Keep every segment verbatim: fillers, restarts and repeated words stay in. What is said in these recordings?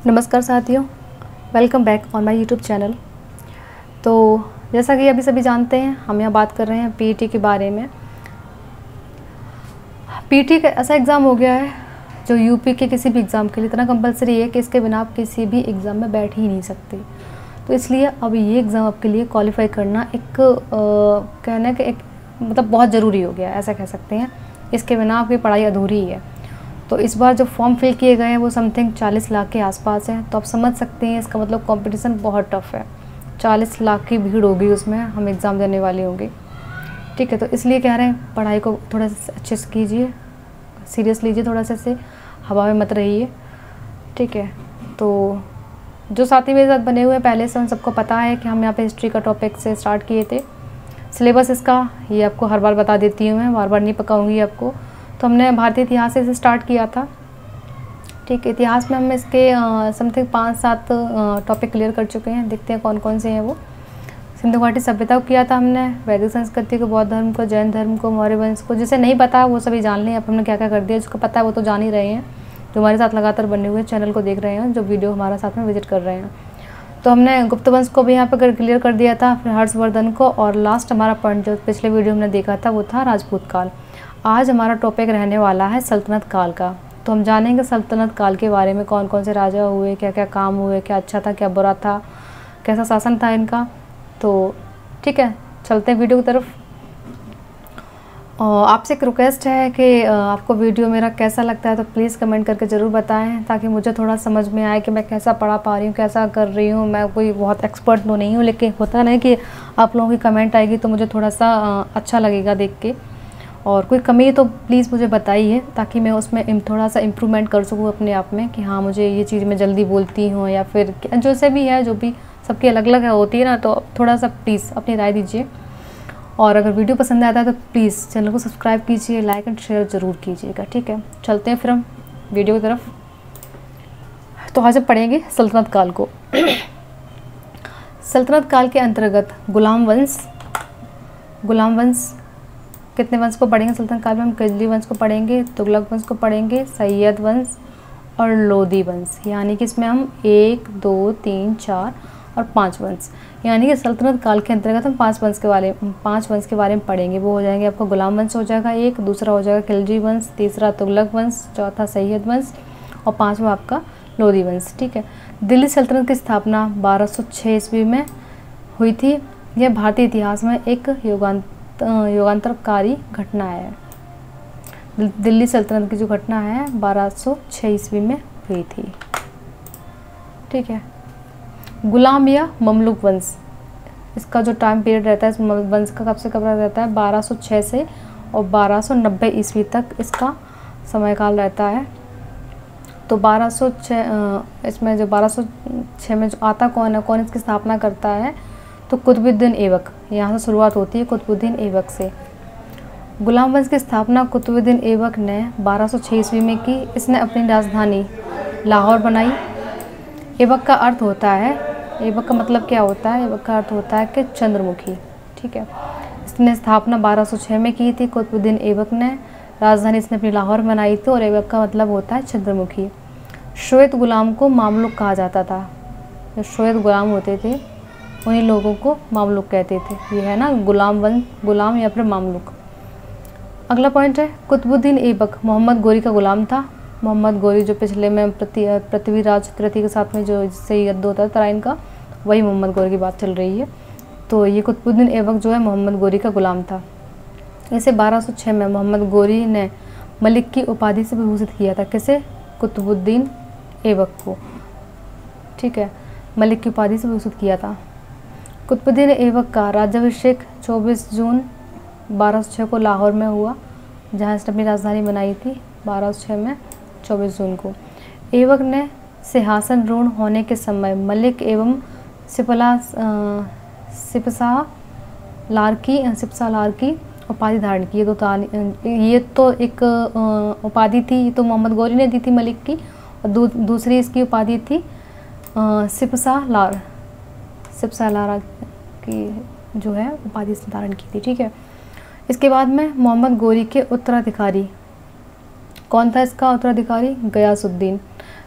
नमस्कार साथियों, welcome back on my YouTube channel. तो जैसा कि अभी सभी जानते हैं, हम यहाँ बात कर रहे हैं पीईटी के बारे में। पीईटी का ऐसा एग्ज़ाम हो गया है जो यूपी के किसी भी एग्ज़ाम के लिए इतना कंपलसरी है कि इसके बिना आप किसी भी एग्ज़ाम में बैठ ही नहीं सकते। तो इसलिए अब ये एग्ज़ाम आपके लिए क्वालिफाई करना एक कहना कि एक मतलब बहुत ज़रूरी हो गया है, ऐसा कह सकते हैं। इसके बिना आपकी पढ़ाई अधूरी ही है। तो इस बार जो फॉर्म फिल किए गए हैं वो समथिंग चालीस लाख के आसपास हैं। तो आप समझ सकते हैं इसका मतलब कंपटीशन बहुत टफ है। चालीस लाख की भीड़ होगी, उसमें हम एग्ज़ाम देने वाले होंगे। ठीक है, तो इसलिए कह रहे हैं पढ़ाई को थोड़ा सा अच्छे से कीजिए, सीरियस लीजिए, थोड़ा सा से हवा में मत रहिए। ठीक है, तो जो साथी मेरे साथ बने हुए हैं पहले से उन सबको पता है कि हम यहाँ पे हिस्ट्री का टॉपिक से स्टार्ट किए थे। सिलेबस इसका ये आपको हर बार बता देती हूँ, मैं बार बार नहीं पकाऊँगी आपको। तो हमने भारतीय इतिहास से स्टार्ट किया था। ठीक है, इतिहास में हम इसके समथिंग पाँच सात टॉपिक क्लियर कर चुके हैं। देखते हैं कौन कौन से हैं वो। सिंधु घाटी सभ्यता को किया था हमने, वैदिक संस्कृति को, बौद्ध धर्म को, जैन धर्म को, मौर्य वंश को। जिसे नहीं पता वो सभी जान लें। अब हमने क्या क्या कर दिया, जिसको पता है वो तो जान ही रहे हैं, जो हमारे साथ लगातार बने हुए चैनल को देख रहे हैं, जो वीडियो हमारे साथ में विजिट कर रहे हैं। तो हमने गुप्त वंश को भी यहाँ पर क्लियर कर दिया था, फिर हर्षवर्धन को, और लास्ट हमारा पॉइंट जो पिछले वीडियो हमने देखा था वो था राजपूत काल। आज हमारा टॉपिक रहने वाला है सल्तनत काल का। तो हम जानेंगे सल्तनत काल के बारे में, कौन कौन से राजा हुए, क्या क्या काम हुए, क्या अच्छा था क्या बुरा था, कैसा शासन था इनका। तो ठीक है, चलते हैं वीडियो की तरफ। आपसे एक रिक्वेस्ट है कि आपको वीडियो मेरा कैसा लगता है तो प्लीज़ कमेंट करके ज़रूर बताएं, ताकि मुझे थोड़ा समझ में आए कि मैं कैसा पढ़ा पा रही हूँ, कैसा कर रही हूँ। मैं कोई बहुत एक्सपर्ट तो नहीं हूँ, लेकिन होता नहीं कि आप लोगों की कमेंट आएगी तो मुझे थोड़ा सा अच्छा लगेगा देख के। और कोई कमी है तो प्लीज़ मुझे बताइए, ताकि मैं उसमें थोड़ा सा इम्प्रूवमेंट कर सकूँ अपने आप में, कि हाँ मुझे ये चीज़ मैं जल्दी बोलती हूँ, या फिर जैसे भी है, जो भी सबकी अलग अलग है होती है ना। तो थोड़ा सा प्लीज़ अपनी राय दीजिए। और अगर वीडियो पसंद आता है तो प्लीज़ चैनल को सब्सक्राइब कीजिए, लाइक एंड शेयर ज़रूर कीजिएगा। ठीक है, चलते हैं फिर हम वीडियो की तरफ। तो आज हम पढ़ेंगे सल्तनत काल को। सल्तनत काल के अंतर्गत गुलाम वंश, गुलाम वंश कितने वंश को पढ़ेंगे सल्तनत काल में? हम खिलजी वंश को पढ़ेंगे, तुगलक वंश को पढ़ेंगे, सैयद वंश और लोदी वंश। यानी कि इसमें हम एक दो तीन चार और पाँच वंश, यानी कि सल्तनत काल के अंतर्गत हम पाँच वंश के बारे पाँच वंश के बारे में पढ़ेंगे। वो हो जाएंगे आपका गुलाम वंश हो जाएगा एक, दूसरा हो जाएगा खिलजी वंश, तीसरा तुगलक वंश, चौथा सैयद वंश और पाँचवा आपका लोदी वंश। ठीक है, दिल्ली सल्तनत की स्थापना बारह सौ छः ईस्वी में हुई थी। यह भारतीय इतिहास में एक युगांत युगांतरकारी घटना है। दिल्ली सल्तनत की जो घटना है बारह सौ छः ईस्वी में हुई थी। ठीक है, गुलाम या ममलुक वंश, इसका जो टाइम पीरियड रहता है इस वंश का कब से कब रहता है? बारह सौ छः से और बारह सौ नब्बे ईस्वी तक इसका समयकाल रहता है। तो बारह सौ छः इसमें जो बारह सौ छः में जो आता कौन है, कौन इसकी स्थापना करता है? तो कुतुबुद्दीन ऐबक, यहाँ से शुरुआत होती है कुतुबुद्दीन ऐबक से। गुलाम वंश की स्थापना कुतुबुद्दीन ऐबक ने बारह सौ छः ईस्वी में की। इसने अपनी राजधानी लाहौर बनाई। ऐबक का अर्थ होता है, ऐबक का मतलब क्या होता है? ऐबक का अर्थ होता है कि चंद्रमुखी। ठीक है, इसने स्थापना बारह सौ छः में की थी कुतुबुद्दीन ऐबक ने। राजधानी इसने अपनी लाहौर बनाई थी और ऐबक का मतलब होता है चंद्रमुखी। श्वेत गुलाम को मामलुक कहा जाता था। जो श्वेत गुलाम होते थे उन्हीं लोगों को मामलुक कहते थे। ये है ना गुलाम वंश, गुलाम या फिर मामलुक। अगला पॉइंट है कुतुबुद्दीन ऐबक मोहम्मद गोरी का गुलाम था। मोहम्मद गोरी जो पिछले में पृथ्वी पृथ्वीराज तृतीय के साथ में जो जिससे युद्ध होता था इनका, वही मोहम्मद गोरी की बात चल रही है। तो ये कुतुबुद्दीन ऐबक जो है मोहम्मद गोरी का गुलाम था। इसे बारह सौ छः में मोहम्मद गोरी ने मलिक की उपाधि से विभूषित किया था। किसे? कुतुबुद्दीन ऐबक को। ठीक है, मलिक की उपाधि से विभूषित किया था। कुतुबुद्दीन ऐबक का राज्याभिषेक चौबीस जून बारह सौ छः को लाहौर में हुआ, जहाँ इसने अपनी राजधानी बनाई थी बारह सौ छः में चौबीस जून को। ऐबक ने सिंहासन रूढ़ होने के समय मलिक एवं सिपला सिपसा लार की सिपसा लार की उपाधि धारण की। ये तो ये तो एक उपाधि थी, ये तो मोहम्मद गोरी ने दी थी मलिक की, और दू, दूसरी इसकी उपाधि थी सिपसा लार सिपसा लार की जो है उपाधि धारण की थी। ठीक है, इसके बाद में मोहम्मद गोरी के उत्तराधिकारी कौन था? इसका उत्तराधिकारी गयासुद्दीन।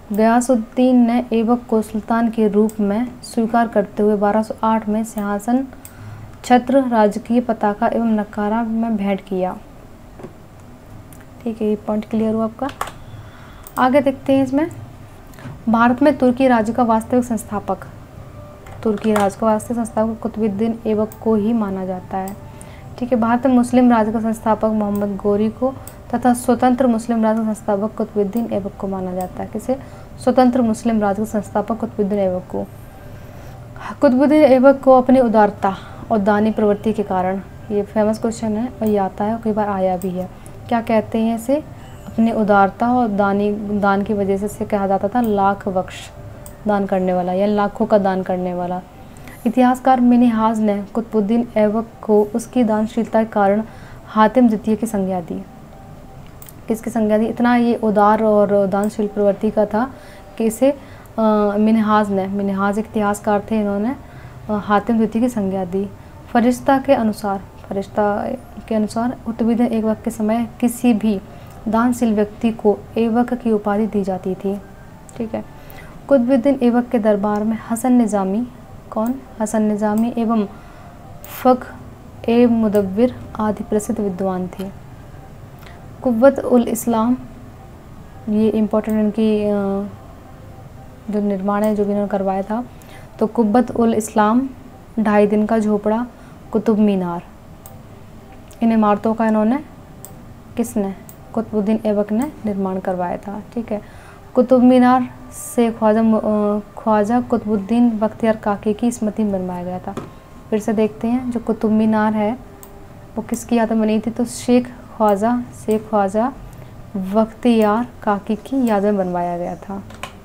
गयासुद्दीन ने ऐबक को सुल्तान के रूप में स्वीकार करते हुए बारह सौ आठ में सिंहासन, छत्र, राजकीय पताका एवं नकारा में भेंट किया। ठीक है, ये पॉइंट क्लियर हुआ आपका। आगे देखते हैं इसमें, भारत में तुर्की राज्य का वास्तविक संस्थापक, तुर्की राज्य का वास्तविक संस्थापक कुतुबुद्दीन ऐबक को ही माना जाता है। ठीक है, भारत में मुस्लिम राज्य का संस्थापक मोहम्मद गोरी को तथा स्वतंत्र मुस्लिम राज्य का संस्थापक कुतुबुद्दीन ऐबक को माना जाता है। किसे? स्वतंत्र मुस्लिम राज्य का संस्थापक कुतुबुद्दीन ऐबक को। कुतुबुद्दीन ऐबक को अपनी उदारता और दानी प्रवृत्ति के कारण, ये फेमस क्वेश्चन है और ये आता है, कई बार आया भी है, क्या कहते हैं इसे? अपनी उदारता और दानी दान की वजह से इसे कहा जाता था लाख बख्श, दान करने वाला या लाखों का दान करने वाला। इतिहासकार मिन्हाज ने कुतुबुद्दीन ऐबक को उसकी दानशीलता के कारण हातिम द्वितीय की संज्ञा दी। किसकी संज्ञा दी? इतना ये उदार और दानशील प्रवृत्ति का था कि इसे मिन्हाज ने, मिन्हाज एक इतिहासकार थे, इन्होंने हातिम द्वितीय की संज्ञा दी। फरिश्ता के अनुसार, फरिश्ता के अनुसार कुतुबुद्दीन ऐबक के समय किसी भी दानशील व्यक्ति को ऐबक की उपाधि दी जाती थी। ठीक है, कुतुबुद्दीन ऐबक के दरबार में हसन निज़ामी, कौन? हसन निज़ामी एवं फ़ख्र ए मुदव्विर आदि प्रसिद्ध विद्वान थे। कुव्वत उल इस्लाम, ये इम्पोर्टेंट इनकी जो निर्माण है जो भी इन्होंने करवाया था, तो कुव्वत उल इस्लाम, ढाई दिन का झोपड़ा, कुतुब मीनार, इन इमारतों का इन्होंने, किसने? कुतुबुद्दीन ऐबक ने निर्माण करवाया था। ठीक है, कुतुब मीनार से ख्वाजा ख्वाजा कुतुबुद्दीन बख्तियार काकी की स्मृति में बनवाया गया था। फिर से देखते हैं, जो कुतुब मीनार है वो किसकी याद में बनी थी? तो शेख ख्वाजा शेख ख्वाजा बख्तियार काकी की याद में बनवाया गया था।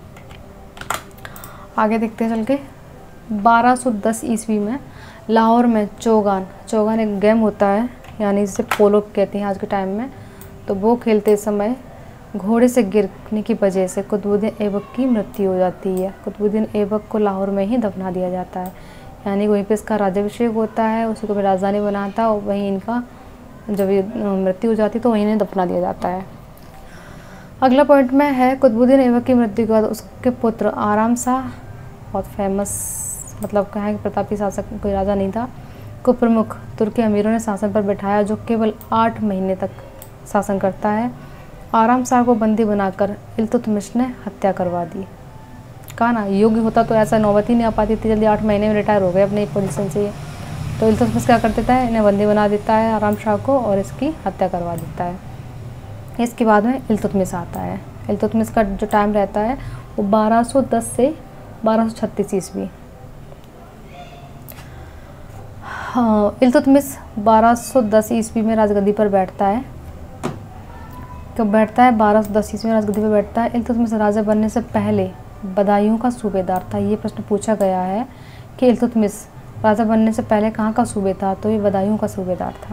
आगे देखते हैं चल के, बारह सौ दस ईस्वी में लाहौर में चौगान, चौगान एक गेम होता है, यानी जिसे पोलो कहते हैं आज के टाइम में, तो वो खेलते समय घोड़े से गिरने की वजह से कुतुबुद्दीन ऐबक की मृत्यु हो जाती है। कुतुबुद्दीन ऐबक को लाहौर में ही दफना दिया जाता है, यानी वहीं पे इसका राज्याभिषेक होता है, उसी को भी राजधानी बनाता है और वहीं इनका जब ये मृत्यु हो जाती है तो वहीं इन्हें दफना दिया जाता है। अगला पॉइंट में है, कुतुबुद्दीन ऐबक की मृत्यु के बाद उसके पुत्र आराम शाह, बहुत फेमस, मतलब कहें कि प्रतापी शासक, कोई राजा नहीं था, को प्रमुख तुर्की अमीरों ने शासन पर बैठाया, जो केवल आठ महीने तक शासन करता है। आराम शाह को बंदी बनाकर इल्तुतमिश ने हत्या करवा दी। कहा ना, योग्य होता तो ऐसा नौबत ही नहीं आ पाती थी, जल्दी आठ महीने में रिटायर हो गए अपनी पोजीशन से। तो इल्तुतमिश क्या कर देता है? इन्हें बंदी बना देता है आराम शाह को और इसकी हत्या करवा देता है। इसके बाद में इल्तुतमिश आता है। इल्तुतमिश का जो टाइम रहता है वो बारह सौ दस से बारह सौ छत्तीस ईस्वी। हाँ, इल्तुतमिश बारह सौ दस ईस्वी में राजगद्दी पर बैठता है। कब बैठता है? बारह सौ दस ईस्वी में राजगद्दी पर बैठता है। इल्तुतमिश राजा बनने से पहले बदायूं का सूबेदार था। ये प्रश्न पूछा गया है कि इल्तुतमिश राजा बनने से पहले कहाँ का सूबे था, तो ये बदायूं का सूबेदार था।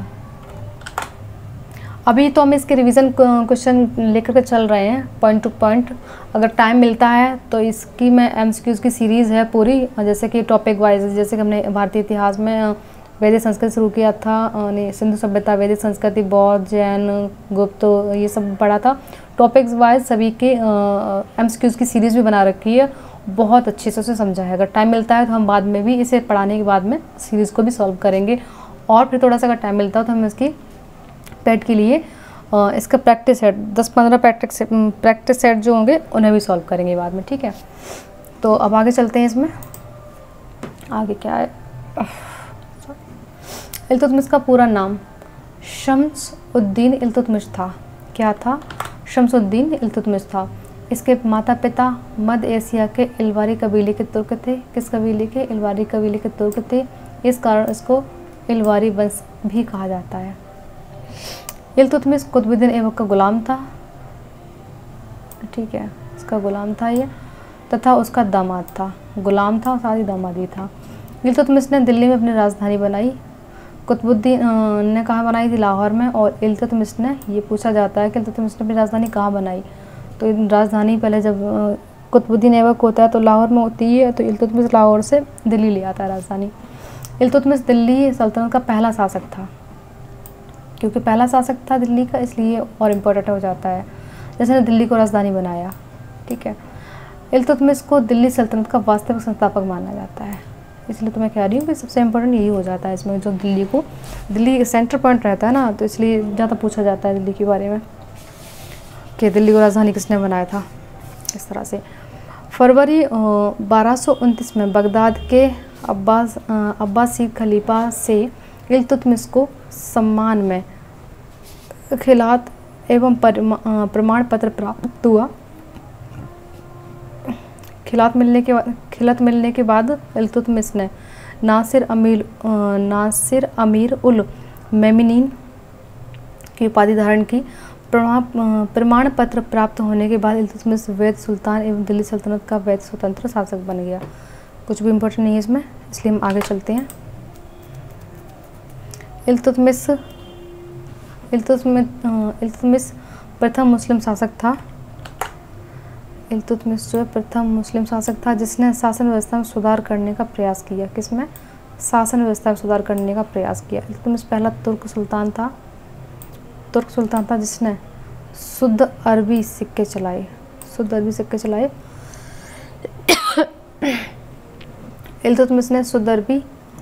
अभी तो हम इसके रिवीजन क्वेश्चन लेकर के चल रहे हैं पॉइंट टू पॉइंट। अगर टाइम मिलता है तो इसकी मैं एमसीक्यूज़ की सीरीज़ है पूरी, जैसे कि टॉपिक वाइज, जैसे कि हमने भारतीय इतिहास में वैदिक संस्कृति शुरू किया था, सिंधु सभ्यता, वैदिक संस्कृति, बौद्ध, जैन, गुप्त, ये सब पढ़ा था। टॉपिक्स वाइज सभी के एमसीक्यूज़ की सीरीज़ भी बना रखी है, बहुत अच्छे से उसे समझा है। अगर टाइम मिलता है तो हम बाद में भी इसे पढ़ाने के बाद में सीरीज़ को भी सॉल्व करेंगे, और फिर थोड़ा सा अगर टाइम मिलता है तो हम इसकी पेट के लिए इसका प्रैक्टिस सेट, दस पंद्रह प्रैक्टिस प्रैक्टिस सेट जो होंगे उन्हें भी सॉल्व करेंगे बाद में। ठीक है, तो अब आगे चलते हैं। इसमें आगे क्या है? इल्तुतमिश का पूरा नाम शम्स उद्दीन इल्तुतमिश था। क्या था? शम्सुद्दीन इल्तुतमिश था। इसके माता पिता मध्य एशिया के इलवारी कबीले के तुर्क थे। किस कबीले के? इलवारी कबीले के तुर्क थे। इस कारण इसको इलवारी वंश भी कहा जाता है। इल्तुतमिश कुतुबुद्दीन ऐबक का गुलाम था। ठीक है, इसका गुलाम था ये, तथा उसका दामाद था। गुलाम था और साथ ही दामाद भी था। इल्तुतमिश ने दिल्ली में अपनी राजधानी बनाई। कुतुबुद्दीन ने कहाँ बनाई थी? लाहौर में। और इल्तुतमिश ने, ये पूछा जाता है कि इल्तुतमिश ने अपनी राजधानी कहाँ बनाई, तो राजधानी पहले जब कुतुबुद्दीन ऐबक होता है तो लाहौर में होती है, तो इल्तुतमिश लाहौर से दिल्ली ले आता है राजधानी। इल्तुतमिश दिल्ली सल्तनत का पहला शासक था, क्योंकि पहला शासक था दिल्ली का, इसलिए और इम्पोर्टेंट हो जाता है। जैसे दिल्ली को राजधानी बनाया। ठीक है, इल्तुतमिश को दिल्ली सल्तनत का वास्तविक संस्थापक माना जाता है। इसलिए तो मैं कह रही हूँ कि सबसे इम्पोर्टेंट यही हो जाता है इसमें, जो दिल्ली को, दिल्ली सेंटर पॉइंट रहता है ना, तो इसलिए ज़्यादा पूछा जाता है दिल्ली के बारे में कि दिल्ली को राजधानी किसने बनाया था, इस तरह से। फरवरी बारह सौ उनतीस में बगदाद के अब्बास अब्बासी खलीफा से इल्तुतमिश को सम्मान में खिलात एवं प्रमाण पत्र प्राप्त हुआ। खिलात मिलने के बाद खिलात मिलने के बाद इल्तुतमिश ने नासिर अमीर नासिर अमीर उल मोमिनीन की उपाधि धारण की। प्रमाण पत्र प्राप्त होने के बाद इल्तुतमिश वैध सुल्तान एवं दिल्ली सल्तनत का वैध स्वतंत्र शासक बन गया। कुछ भी इम्पोर्टेंट नहीं है इसमें, इसलिए हम आगे चलते हैं। इल्तुतमिश इल्तुतमिश इल्तुतमिश प्रथम मुस्लिम शासक था। इल्तुतमिश जो है प्रथम मुस्लिम शासक था जिसने शासन व्यवस्था में सुधार करने का प्रयास किया। किसमें? शासन व्यवस्था में सुधार करने का प्रयास किया। इल्तुतमिश पहला तुर्क सुल्तान था तुर्क सुल्तान था जिसने शुद्ध अरबी सिक्के चलाए शुद्ध अरबी सिक्के चलाए इल्तुतमिश ने शुद्ध अरबी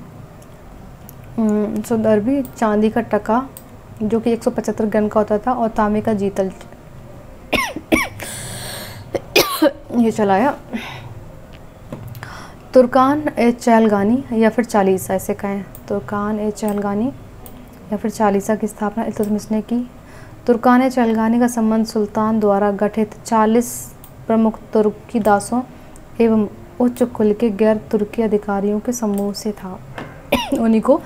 शुद्ध अरबी चांदी का टका जो कि एक सौ पचहत्तर ग्राम का होता था और तांबे का जीतल ये चलाया। तुर्कान ए चहलगानी या फिर चालीसा, ऐसे कहें, तुर्कान ए चहलगानी या फिर चालीसा की स्थापना इल्तुतमिश ने की। तुर्कान ए चहलगानी का संबंध सुल्तान द्वारा गठित चालीस प्रमुख तुर्की दासों एवं उच्च कुल के गैर तुर्की अधिकारियों के समूह से था। उन्हीं को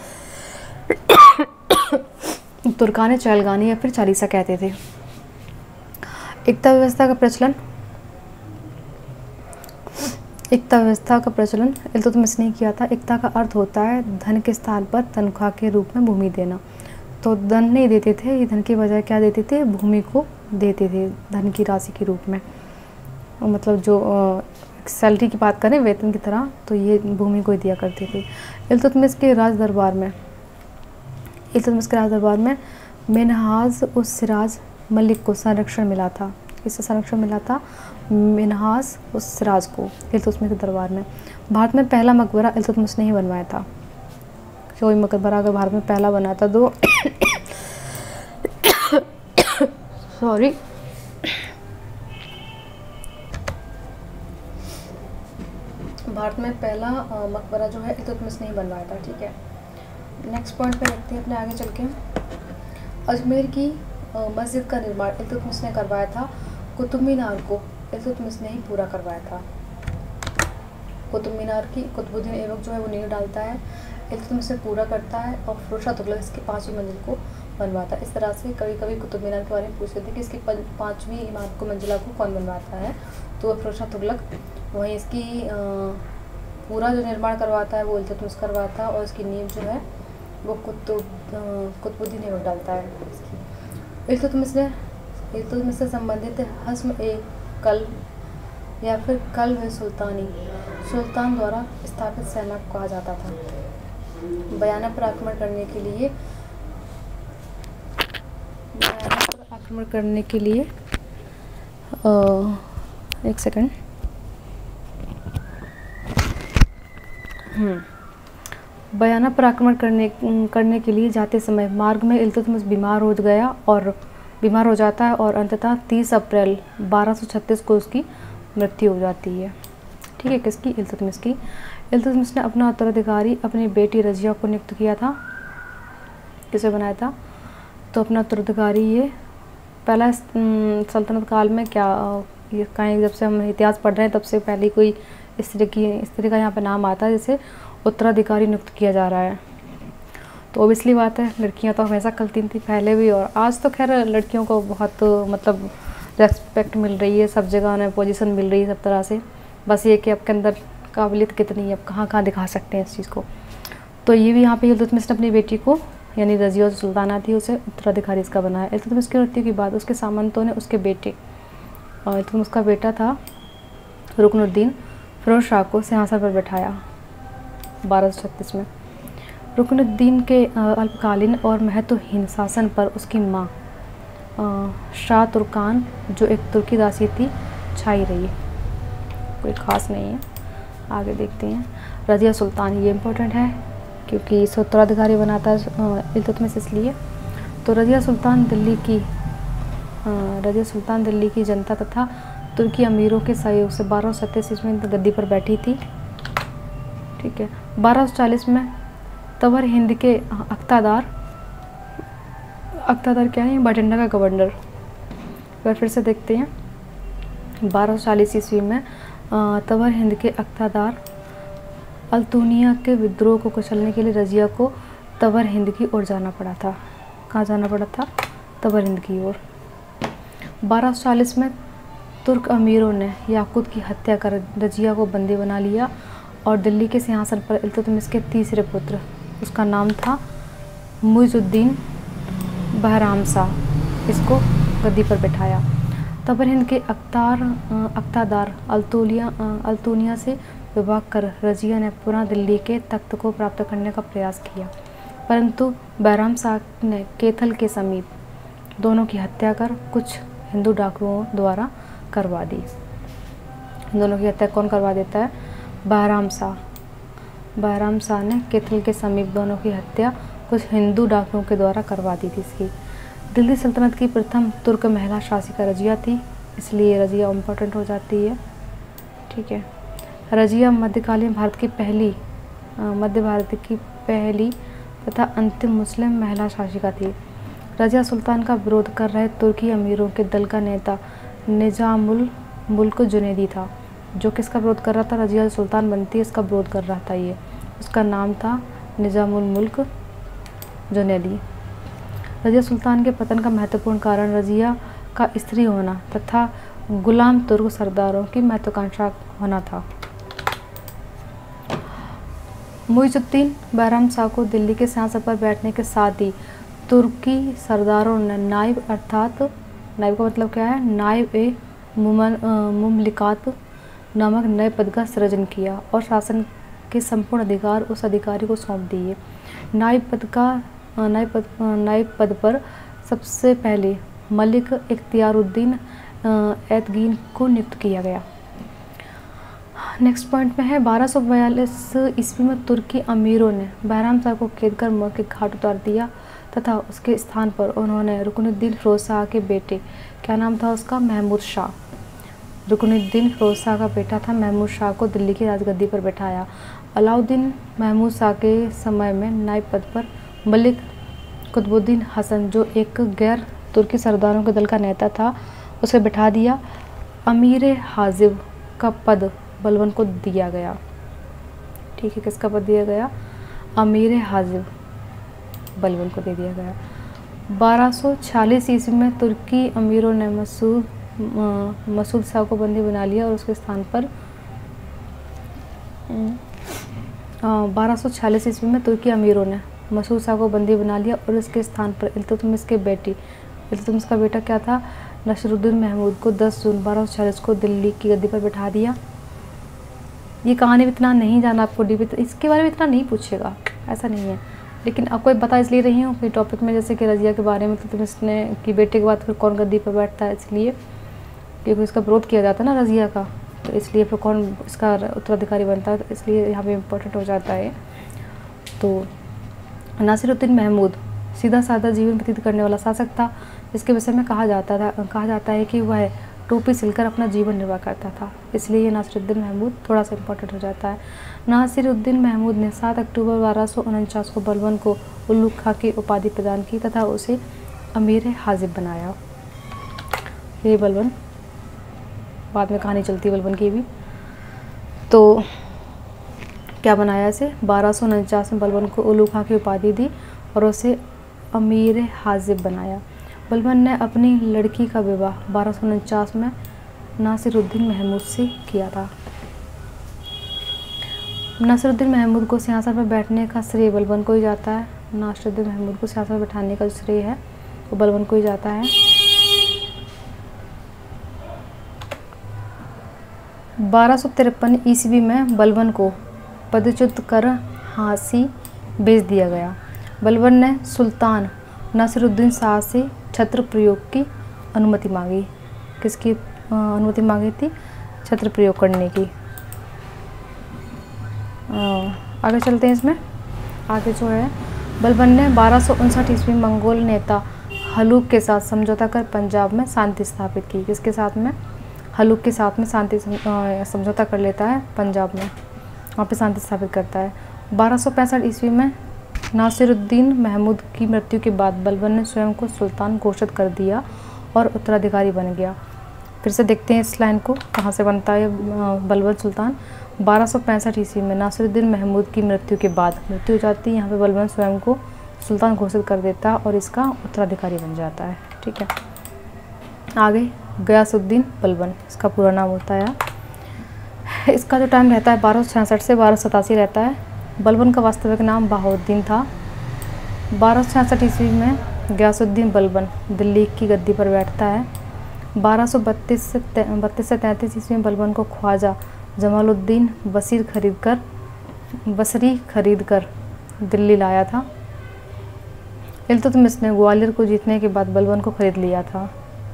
तुर्कान ए चहलगानी या फिर चालीसा कहते थे। एकता व्यवस्था का प्रचलन एकता व्यवस्था का प्रचलन इल्तुतमिश ने किया था। एकता का अर्थ होता है धन के स्थान पर तनख्वाह के रूप में भूमि देना। तो धन नहीं देते थे, ये धन की बजाय क्या देते थे? भूमि को देते थे धन की राशि के रूप में। मतलब जो सैलरी की बात करें वेतन की तरह, तो ये भूमि को ही दिया करते थे। इल्तुतमिश के राज दरबार में इल्तुतमिश के राज दरबार में मिनहाज उस सिराज मलिक को संरक्षण मिला था। किससे संरक्षण मिला था? मिनहाज उस सिराज को इल्तुतमिश के दरबार में। भारत में पहला मकबरा इल्तुतमिश ने ही बनवाया था। कोई मकबरा अगर भारत में पहला बना था तो सॉरी भारत में पहला मकबरा जो है इल्तुतमिश ने ही बनवाया था। ठीक है, नेक्स्ट पॉइंट पे रखते हैं अपने आगे चल के। अजमेर की मस्जिद का निर्माण इल्तुतमिश ने करवाया था। कुतुब मीनार को इल्तुतमिश ने ही पूरा करवाया था। कुतुब मीनार की कुतुबुद्दीन ऐबक जो है वो नींव डालता है, इल्तुतमिश से पूरा करता है और फिरोज शाह तुगलक इसकी पाँचवीं मंजिल को बनवाता है। इस तरह से कभी कभी कुतुब मीनार के बारे में पूछते थे कि इसकी पाँचवीं इमारत को मंजिला को कौन बनवाता है, तो फिरोज शाह तुगलक। वहीं इसकी पूरा जो निर्माण करवाता है वो इल्तुतमिश करवाता है और इसकी नींव जो है वो कुतुब कुतुबुद्दीन ऐबक डालता है इसकी। इल्तुतमिश ने इल्तुतमिश से संबंधित हस्म ए कल्ब या फिर कल्ब सुल्तानी सुल्तान द्वारा स्थापित सेना को कहा जाता था। बयाना पर आक्रमण करने के लिए बयाना पर आक्रमण करने के लिए आ, एक सेकंड हम्म बयाना पर आक्रमण करने करने के लिए जाते समय मार्ग में इल्तुतमिश बीमार हो गया और बीमार हो जाता है और अंततः तीस अप्रैल बारह सौ छत्तीस को उसकी मृत्यु हो जाती है। ठीक है, किसकी? इल्तुतमिश की। इल्तुतमिश ने अपना उत्तराधिकारी अपनी बेटी रजिया को नियुक्त किया था। किसे बनाया था? तो अपना उत्तराधिकारी ये पहला सल्तनत काल में क्या ये कहीं जब से हम इतिहास पढ़ रहे हैं तब से पहले कोई स्त्री की स्त्री का यहाँ पे नाम आता है जिसे उत्तराधिकारी नियुक्त किया जा रहा है। तो ओबियसली बात है, लड़कियां तो हमेशा करती थी पहले भी और आज तो खैर लड़कियों को बहुत मतलब रेस्पेक्ट मिल रही है, सब जगह उन्हें पोजीशन मिल रही है सब तरह से। बस ये कि आपके अंदर काबिलियत कितनी है, आप कहाँ कहाँ दिखा सकते हैं इस चीज़ को। तो ये भी यहाँ पे इल्तुतमिश ने अपनी बेटी को यानी रजिया सुल्ताना थी उसे उत्तराधिकारी इसका बनाया। इल्तुतमिश की मृत्यु के बाद उसके सामंतों ने उसके बेटे और इल्तुतमिश का बेटा था रुकनुद्दीन फिरोज शाह को सिंहासन पर बैठाया बारह सौ छत्तीस में। रुकनुद्दीन के अल्पकालीन और महत्वहीन शासन पर उसकी माँ शाह तुर्कान जो एक तुर्की दासी थी छाई रही। कोई ख़ास नहीं है। आगे देखते हैं रज़िया सुल्तान, ये इम्पोर्टेंट है क्योंकि इसे उत्तराधिकारी बनाता है इल्तुतमिश इसलिए। तो रज़िया सुल्तान दिल्ली की रज़िया सुल्तान दिल्ली की जनता तथा तुर्की अमीरों के सहयोग से बारह सौ सत्ताईस ईस्वी में गद्दी पर बैठी थी। ठीक है। बारह सौ चालीस में तवर हिंद के अख्तादार अख्तादार क्या है? बठिंडा का गवर्नर। एक बार फिर से देखते हैं। बारह सौ चालीस ईस्वी में तवर हिंद के अख्तादार अल्तुनिया के विद्रोह को कुचलने के लिए रज़िया को तवर हिंद की ओर जाना पड़ा था। कहाँ जाना पड़ा था? तवर हिंद की ओर। बारह सौ चालीस में तुर्क अमीरों ने याकूत की हत्या कर रज़िया को बंदी बना लिया और दिल्ली के सिंहासन पर इल्तुतमिश के तीसरे पुत्र, उसका नाम था मुइज़ुद्दीन बहराम शाह, इसको गद्दी पर बैठाया। तबर हिंद के अख्तार अख्तादार अल्तुलिया अल्तुनिया से विवाह कर रज़िया ने पुनः दिल्ली के तख्त को प्राप्त करने का प्रयास किया, परंतु बहराम शाह ने कैथल के समीप दोनों की हत्या कर कुछ हिंदू डाकुओं द्वारा करवा दी। दोनों की हत्या कौन करवा देता है? बहराम शाह। बहराम शाह ने कैथल के समीप दोनों की हत्या कुछ हिंदू डाकुओं के द्वारा करवा दी थी। इसकी दिल्ली सल्तनत की प्रथम तुर्क महिला शासिका रज़िया थी, इसलिए रज़िया इम्पोर्टेंट हो जाती है। ठीक है। रज़िया मध्यकालीन भारत की पहली मध्य भारत की पहली तथा अंतिम मुस्लिम महिला शासिका थी। रज़िया सुल्तान का विरोध कर रहे तुर्की अमीरों के दल का नेता निजामुल मुल्क जुनैदी था, जो किसका विरोध कर रहा था? रज़िया सुल्तान बनती है इसका विरोध कर रहा था ये। उसका नाम था निजामुल मुल्क जुनैदी। रज़िया सुल्तान के पतन का महत्वपूर्ण कारण रज़िया का स्त्री होना तथा गुलाम तुर्क सरदारों की महत्वाकांक्षा होना था। मुइज़ुद्दीन बहराम शाह को दिल्ली के सिंहासन पर बैठने के साथ ही तुर्की सरदारों ने नाइब अर्थात नाइब का मतलब क्या है? नाइब ए मुमलिकात नामक नए पद का सृजन किया और शासन के संपूर्ण अधिकार उस अधिकारी को सौंप दिए। नाइब पद का नाइब पद नाइब पद पर सबसे पहले मलिक इख्तियारुद्दीन ऐतगीन को नियुक्त किया गया। नेक्स्ट पॉइंट में है बारह सौ बयालीस ईस्वी में तुर्की अमीरों ने बहराम शाह को कैद कर मौत के घाट उतार दिया तथा उसके स्थान पर उन्होंने रुकनुद्दीन फिरोज शाह के बेटे, क्या नाम था उसका? महमूद शाह। रुकनुद्दीन फिरोज शाह का बेटा था महमूद शाह को दिल्ली की राजगद्दी पर बैठाया। अलाउद्दीन महमूद शाह के समय में नाइब पद पर मलिक कुतुबुद्दीन हसन, जो एक गैर तुर्की सरदारों के दल का नेता था, उसे बिठा दिया। अमीर हाजिब का पद बलबन को दिया गया। ठीक है, किसका पद दिया गया? अमीर हाजिब बलबन को दे दिया गया। बारह सौ छियालीस ईस्वी में तुर्की अमीरों ने मसूद मसूद शाह को बंदी बना लिया और उसके स्थान पर बारह सौ छियालीस ईस्वी में तुर्की अमीरों ने मसूद शाह को बंदी बना लिया और इसके स्थान पर इल्तुतमिश के बेटी इल्तुतमिश का बेटा क्या था? नसरुद्दीन महमूद को दस जून बारह सौ छियालीस को दिल्ली की गद्दी पर बैठा दिया। ये कहानी में इतना नहीं जाना आपको, डीप इसके बारे में इतना नहीं पूछेगा, ऐसा नहीं है, लेकिन आपको बता इसलिए रही हूँ कि टॉपिक में जैसे कि रज़िया के बारे में इल्तुतमिश ने की बेटे के बाद फिर कौन गद्दी पर बैठता है, इसलिए क्योंकि इसका विरोध किया जाता है ना रज़िया का, तो इसलिए फिर कौन इसका उत्तराधिकारी बनता है, तो इसलिए यहाँ पे इम्पोर्टेंट हो जाता है। तो नासिरुद्दीन महमूद सीधा साधा जीवन व्यतीत करने वाला शासक था, जिसके विषय में कहा जाता था कहा जाता है कि वह टोपी सिलकर अपना जीवन निर्वाह करता था, इसलिए ये नासिरुद्दीन महमूद थोड़ा सा इम्पोर्टेंट हो जाता है। नासिरुद्दीन महमूद ने सात अक्टूबर बारह सौ उनचास को बलबन को उल्लू खां की उपाधि प्रदान की तथा उसे अमीर हाजिब बनाया। ये बलबन, बाद में कहानी चलती है बलबन की भी, तो क्या बनाया इसे? बारह सौ उनचास में बलबन को उल्लू खां की उपाधि दी और उसे अमीर हाजिब बनाया। बलबन ने अपनी लड़की का विवाह बारह सौ उनचास में नासिरुद्दीन महमूद से किया था। नासिरुद्दीन महमूद को सिंहासन पर बैठने का श्रेय बलबन को ही जाता है। नासिरुद्दीन महमूद को सिंहासन पर बैठाने का जो श्रेय है वो बलबन को ही जाता है। बारह सौ तिरपन ईस्वी में बलबन को पदच्युत कर हांसी भेज दिया गया। बलबन ने सुल्तान नासिरुद्दीन शाह से छत्र प्रयोग की अनुमति मांगी। किसकी अनुमति मांगी थी? छत्र प्रयोग करने की। आगे चलते हैं। इसमें आगे जो है, बलबन ने बारह सौ उनसठ ईस्वी मंगोल नेता हलूक के साथ समझौता कर पंजाब में शांति स्थापित की। किसके साथ में? हलूक के साथ में शांति समझौता कर लेता है पंजाब में, वहाँ पे शांति स्थापित करता है। बारह सौ पैंसठ ईस्वी में नासिरुद्दीन महमूद की मृत्यु के बाद बलबन ने स्वयं को सुल्तान घोषित कर दिया और उत्तराधिकारी बन गया। फिर से देखते हैं इस लाइन को, कहाँ से बनता है बलबन सुल्तान। बारह सौ पैंसठ ईस्वी में नासिरुद्दीन महमूद की मृत्यु के बाद मृत्यु हो जाती है, यहाँ पे बलबन स्वयं को सुल्तान घोषित कर देता है और इसका उत्तराधिकारी बन जाता है। ठीक है, आगे गयासुद्दीन बलबन, इसका पूरा नाम होता है। इसका जो टाइम रहता है बारह सौ छियासठ से बारह सौ सतासी रहता है। बलबन का वास्तविक नाम बहाउद्दीन था। बारह सौ छियासठ ईस्वी में गयासुद्दीन बलबन दिल्ली की गद्दी पर बैठता है। बारह सौ बत्तीस से बत्तीस से तैंतीस ईस्वी में बलबन को ख्वाजा जमालुद्दीन बसीर खरीद कर बसरी खरीद कर दिल्ली लाया था। इल्तुतमिश ने ग्वालियर को जीतने के बाद बलबन को खरीद लिया था।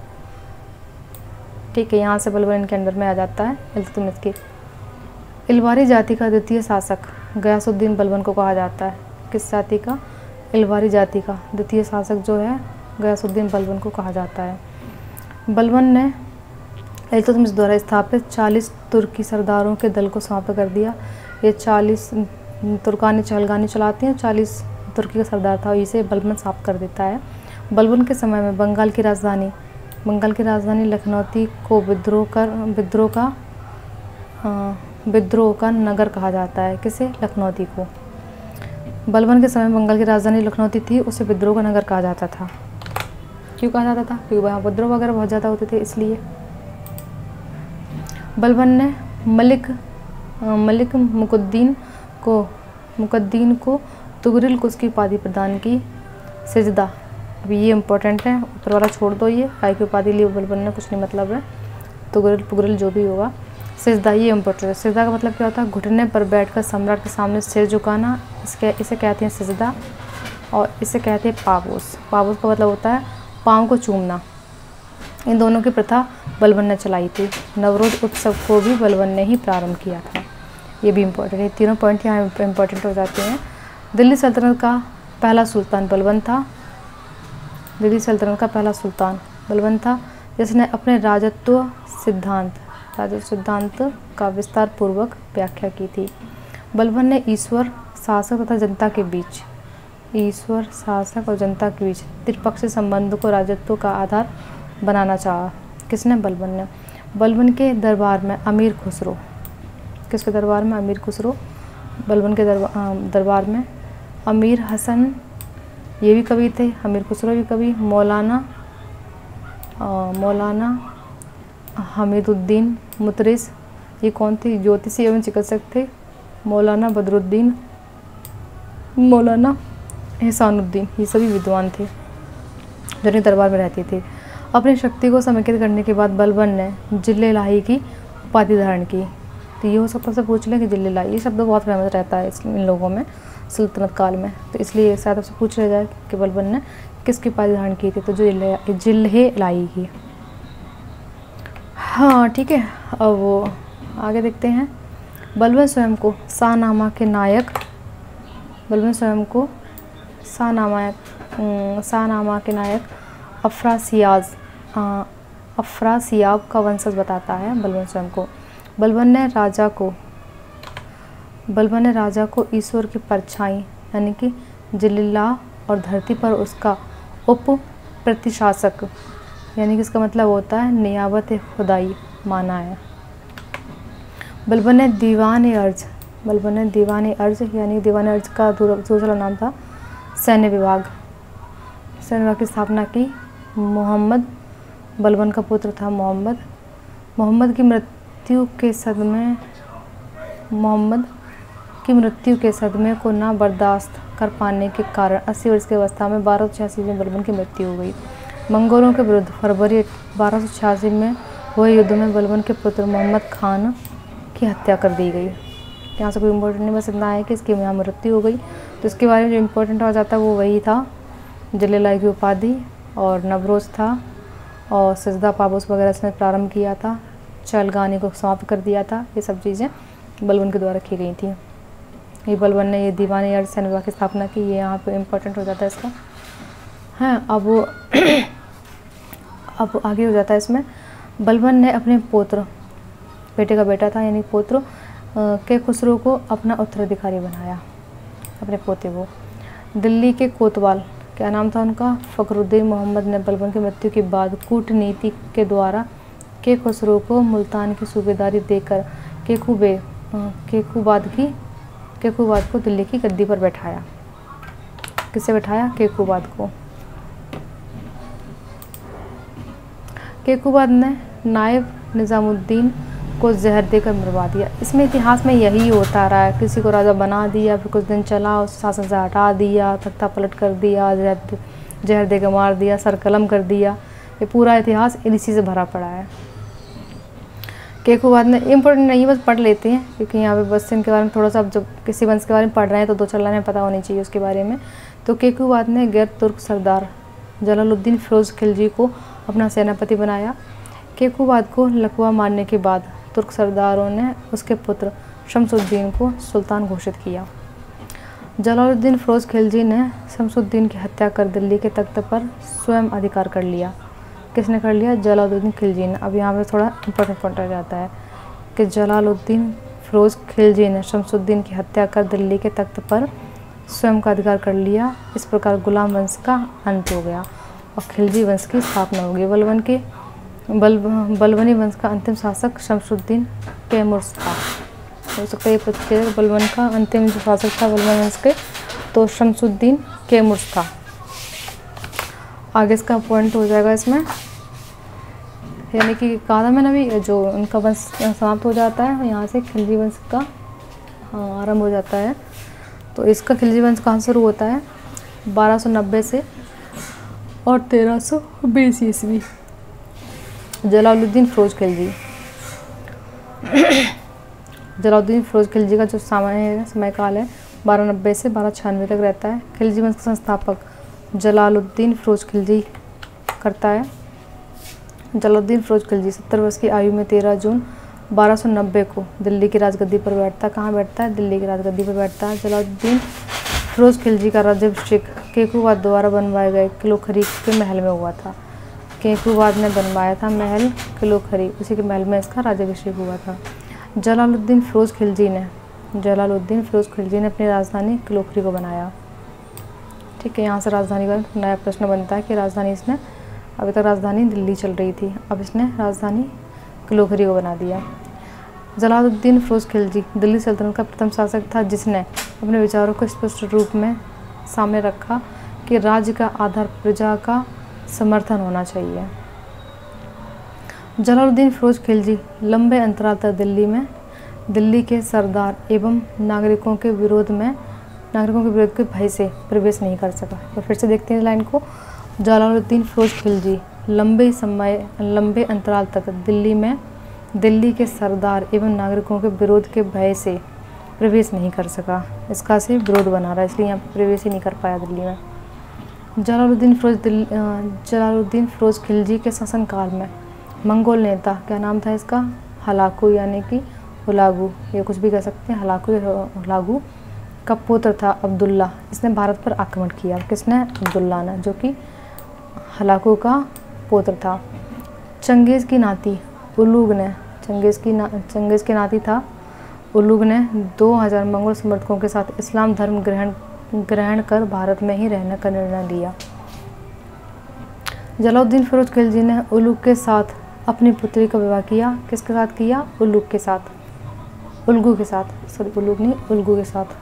ठीक है, यहाँ से बलबन इनके अंडर में आ जाता है इल्तुतमिश की। इलवारी जाति का द्वितीय शासक गयासुद्दीन बलबन को कहा जाता है। किस जाति का? इलवारी जाति का द्वितीय शासक जो है गयासुद्दीन बलबन को कहा जाता है। बलबन ने इल्तुतमिश द्वारा स्थापित चालीस तुर्की सरदारों के दल को समाप्त कर दिया। ये चालीस तुर्कानी चहलगानी चलाते हैं, चालीस तुर्की का सरदार था, इसे बलबन समाप्त कर देता है। बलबन के समय में बंगाल की राजधानी बंगाल की राजधानी लखनौती को विद्रोह कर विद्रोह का विद्रोह का नगर कहा जाता है। किसे? लखनौती को। बलबन के समय बंगाल की राजधानी लखनौती थी, उसे विद्रोह का नगर कहा जाता था। क्यों कहा जाता था? क्योंकि वहाँ विद्रोह वगैरह बहुत ज़्यादा होते थे, इसलिए। बलबन ने मलिक मलिक मुकुद्दीन को मुकुद्दीन को तुगरिल को उसकी उपाधि प्रदान की। सिजदा, अभी ये इम्पोर्टेंट है, ऊपर वाला छोड़ दो, ये काय की उपाधि ली बलबन ने, कुछ नहीं मतलब है, तुगरिल पुगरिल जो भी होगा। सिजदा, ये इम्पोर्टेंट है। सिजदा का मतलब क्या होता है? घुटने पर बैठकर सम्राट के सामने सिर झुकाना, इसके इसे कहते हैं सिजदा, और इसे कहते हैं पाबोस। पाबोस का मतलब होता है पाँव को चूमना। इन दोनों की प्रथा बलबन ने चलाई थी। नवरोज उत्सव को भी बलबन ने ही प्रारंभ किया था। ये भी इम्पोर्टेंट है, तीनों पॉइंट यहाँ इम्पोर्टेंट हो जाते हैं। दिल्ली सल्तनत का पहला सुल्तान बलबन था। दिल्ली सल्तनत का पहला सुल्तान बलबन था, जिसने अपने राजत्व सिद्धांत राजत्व सिद्धांत का विस्तार पूर्वक व्याख्या की थी। बलबन ने ईश्वर शासक तथा जनता के बीच ईश्वर शासक और जनता के बीच त्रिपक्षीय संबंध को राजत्व का आधार बनाना चाहा। किसने? बलबन ने। बलबन के दरबार में अमीर खुसरो किसके दरबार में? अमीर खुसरो। बलबन के दरबार दरबार में अमीर हसन, ये भी कवि थे, अमीर खुसरो भी कवि। मौलाना मौलाना हमीदुद्दीन मुतरिस, ये कौन थे? ज्योतिषी एवं चिकित्सक थे। मौलाना बदरुद्दीन, मौलाना एहसानुद्दीन, ये सभी विद्वान थे जो इनके दरबार में रहते थे। अपनी शक्ति को समेकित करने के बाद बलबन ने जिले लाही की उपाधि धारण की। तो ये हो सकता है पूछ लें कि जिले लाही, ये शब्द बहुत फेमस रहता है इन लोगों में सल्तनत काल में, तो इसलिए शायद आपसे पूछ लिया जाए कि बलबन ने किसकी उपाधि धारण की थी, तो जो जिले लाही की। हाँ ठीक है, अब वो आगे देखते हैं। बलबन स्वयं को शाहनामा के नायक बलबन स्वयं को शाहनामा शाहनामा के नायक अफरासियाज अफरासियाब का वंशज बताता है बलबन स्वयं को। बलबन ने राजा को बलबन ने राजा को ईश्वर की परछाई यानी कि जिल्लाह और धरती पर उसका उप प्रतिशासक यानी कि इसका मतलब होता है नियाबत खुदाई माना है। बलबन ने दीवान अर्ज बलबन ने दीवान अर्ज यानी दीवान अर्ज का दूसरा नाम था सैन्य विभाग सैन्य विभाग की स्थापना की। मोहम्मद बलबन का पुत्र था मोहम्मद मोहम्मद की मृत्यु के सदमे मोहम्मद की मृत्यु के सदमे को ना बर्दाश्त कर पाने के कारण अस्सी वर्ष की अवस्था में बारह सौ छियासी में बलबन की मृत्यु हो गई। मंगोलों के विरुद्ध फरवरी बारह सौ छियासी में हुए युद्ध में बलबन के पुत्र मोहम्मद खान की हत्या कर दी गई। यहाँ से कोई इम्पोर्टेंट नहीं, बस इतना है कि इसकी यहाँ मृत्यु हो गई। तो इसके बारे में जो इम्पोर्टेंट हो जाता है वो वही था, जलीलाई की उपाधि और नवरोज था और सजदा पाबोस वगैरह इसने प्रारंभ किया था, चलगानी को समाप्त कर दिया था। ये सब चीज़ें बलबन के द्वारा की गई थी। ये बलबन ने ये दीवान यार सैन्य विभाग की स्थापना की, ये यहाँ पे इम्पोर्टेंट हो जाता है इसका। हाँ, अब वो अब आगे हो जाता है इसमें। बलबन ने अपने पुत्र, बेटे का बेटा था यानी पुत्र के खुसरो को अपना उत्तराधिकारी बनाया, अपने पोते को। दिल्ली के कोतवाल, क्या नाम था उनका, फ़खरुद्दीन मोहम्मद ने बलबन की मृत्यु के बाद कूटनीति के द्वारा के खुसरो को मुल्तान की सूबेदारी देकर केकूबे केकूबाद की केकूबाद को दिल्ली की गद्दी पर बैठाया। किसे बैठाया? केकूबाद को। केकूबाद ने नायब निज़ामुद्दीन को जहर देकर मरवा दिया। इसमें इतिहास में यही होता रहा है, किसी को राजा बना दिया, फिर कुछ दिन चला, उस शासन से हटा दिया, तख्ता पलट कर दिया, जहर जहर देकर मार दिया, सर कलम कर दिया। ये पूरा इतिहास इसी से भरा पड़ा है। केकूबाद ने, इम्पोर्टेंट नहीं, बस पढ़ लेते हैं क्योंकि यहाँ पे बस इनके बारे में थोड़ा सा, अब जब किसी वंश के बारे में पढ़ रहे हैं तो दो चार लाइनें पता होनी चाहिए उसके बारे में। तो केकूबाद ने गैर तुर्क सरदार जलालुद्दीन फिरोज़ खिलजी को अपना सेनापति बनाया। केकूबाद को लकवा मारने के बाद तुर्क सरदारों ने उसके पुत्र शमसुद्दीन को सुल्तान घोषित किया। जलालुद्दीन फिरोज़ खिलजी ने शमसुद्दीन की हत्या कर दिल्ली के तख्त पर स्वयं अधिकार कर लिया। किसने कर लिया? जलालुद्दीन खिलजी ने। अब यहाँ पे थोड़ा इंपॉर्टेंट पॉइंट आ जाता है कि जलालुद्दीन फिरोज़ खिलजी ने शमसुद्दीन की हत्या कर दिल्ली के तख्त पर स्वयं का अधिकार कर लिया। इस प्रकार गुलाम वंश का अंत हो गया और खिलजी वंश की स्थापना हो गई। बलबन के बल बलबनी वंश का अंतिम शासक शमसुद्दीन तैमूर था। हो सकता है ये पता है, बलबन का अंतिम जो शासक था बलबन वंश के, तो शमसुद्दीन तैमूर था। आगे इसका पॉइंट हो जाएगा इसमें, यानी कि कहा था मैंने अभी, जो उनका वंश समाप्त हो जाता है यहाँ से खिलजी वंश का आरंभ हो जाता है। तो इसका खिलजी वंश कहाँ शुरू होता है? बारह सौ नब्बे से और तेरह सौ बीस ईस्वी। जलालुद्दीन फिरोज़ खिलजी जलालुद्दीन फिरोज़ खिलजी का जो समय है, समय काल है बारह नब्बे से बारह छियानवे तक रहता है। खिलजी वंश का संस्थापक जलालुद्दीन फिरोज़ खिलजी करता है। जलालुद्दीन फिरोज़ खिलजी सत्तर वर्ष की आयु में तेरह जून बारह सौ नब्बे को दिल्ली की राजगद्दी पर बैठता है। कहाँ बैठता है? दिल्ली की राजगद्दी पर बैठता है। जलालुद्दीन फिरोज़ खिलजी का राज्याभिषेक केकूबाद द्वारा बनवाए गए किलो खरी के महल में हुआ था। केकूबाद ने बनवाया था महल किलो खरी, उसी के महल में इसका राज्याभिषेक हुआ था। जलालुद्दीन फिरोज़ खिलजी ने जलालुद्दीन फिरोज़ खिलजी ने अपनी राजधानी किलो खरी को बनाया। ठीक है, यहाँ से राजधानी का नया प्रश्न बनता है कि राजधानी इसने, अभी तक राजधानी दिल्ली चल रही थी, अब इसने राजधानी किलो खरी को बना दिया। जलालुद्दीन फिरोज़ खिलजी दिल्ली सल्तनत का प्रथम शासक था जिसने अपने विचारों को स्पष्ट रूप में सामने रखा कि राज्य का आधार प्रजा का समर्थन होना चाहिए। जलालुद्दीन फिरोज़ खिलजी लंबे अंतराल तक दिल्ली में दिल्ली के सरदार एवं नागरिकों के विरोध में नागरिकों के विरोध के भय से प्रवेश नहीं कर सका। तो फिर से देखते हैं लाइन को। जलालुद्दीन फिरोज़ खिलजी लंबे समय लंबे अंतराल तक दिल्ली में दिल्ली के सरदार एवं नागरिकों के विरोध के भय से प्रवेश नहीं कर सका। इसका से विरोध बना रहा है, इसलिए यहाँ प्रवेश ही नहीं कर पाया दिल्ली में। जलालुद्दीन फिरोज़ जलालुद्दीन फिरोज़ खिलजी के शासनकाल में मंगोल नेता, क्या नाम था इसका? हलाकू यानी कि हुलागू, ये कुछ भी कह सकते हैं, हलाकू हुलागू का पुत्र था अब्दुल्ला। इसने भारत पर आक्रमण किया। किसने? अब्दुल्ला ने, जो कि हलाकू का पुत्र था। चंगेज़ की नाती उलूग ने चंगेज़ की ना चंगेज़ की नाती था उलूग ने दो हज़ार मंगोल समर्थकों के साथ इस्लाम धर्म ग्रहण ग्रहण कर भारत में ही रहने का निर्णय लिया। जलालुद्दीन फिरोज़ खिलजी ने उलूग के साथ अपनी पुत्री का विवाह किया। किसके साथ किया? उलूग के साथ, उल्गू के साथ, सॉरी उलूग नहीं, उल्गू के साथ।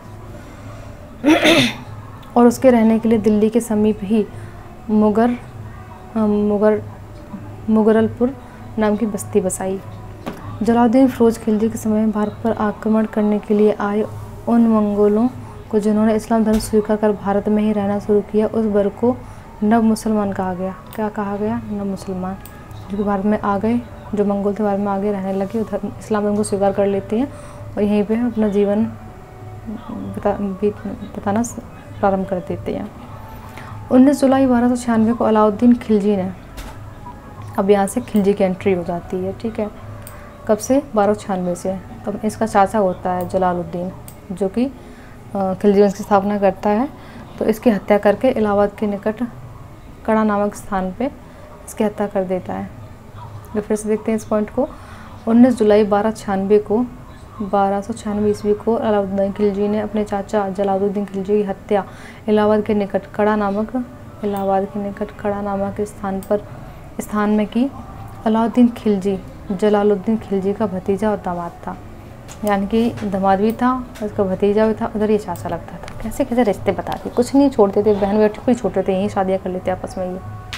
और उसके रहने के लिए दिल्ली के समीप ही मुगर मुगर मुगरलपुर नाम की बस्ती बसाई। जलालुद्दीन फिरोज़ खिलजी के समय में भारत पर आक्रमण करने के लिए आए उन मंगोलों को जिन्होंने इस्लाम धर्म स्वीकार कर भारत में ही रहना शुरू किया, उस वर्ग को नव मुसलमान कहा गया। क्या कहा गया? नव मुसलमान, जो कि भारत में आ गए, जो मंगोल थे भारत में आगे रहने लगे, उधर इस्लाम धर्म को स्वीकार कर लेते हैं और यहीं पे अपना जीवन बता बताना प्रारंभ कर देते हैं। उन्नीस जुलाई बारह सौ छियानवे को अलाउद्दीन खिलजी ने, अब यहाँ से खिलजी की एंट्री हो जाती है। ठीक है, कब से? बारह सौ छियानवे से। तब इसका चाचा होता है जलालुद्दीन, जो कि खिलजी वंश की स्थापना करता है, तो इसकी हत्या करके इलाहाबाद के निकट कड़ा नामक स्थान पे इसकी हत्या कर देता है। तो फिर से देखते हैं इस पॉइंट को। उन्नीस जुलाई बारह छियानवे को बारह सौ छियानवे ईस्वी को अलाउद्दीन खिलजी ने अपने चाचा जलालुद्दीन खिलजी की हत्या इलाहाबाद के निकट कड़ा नामक इलाहाबाद के निकट कड़ा नामक स्थान पर स्थान में की। अलाउद्दीन खिलजी जलालुद्दीन खिलजी का भतीजा और दामाद था, यानी कि दामाद भी था, उसका भतीजा भी था, उधर ये चाचा लगता था। कैसे कैसे रिश्ते बताते, कुछ नहीं छोड़ते थे, बहन बेटी कोई छोड़ते थे, यहीं शादियाँ कर लेते आपस में ये।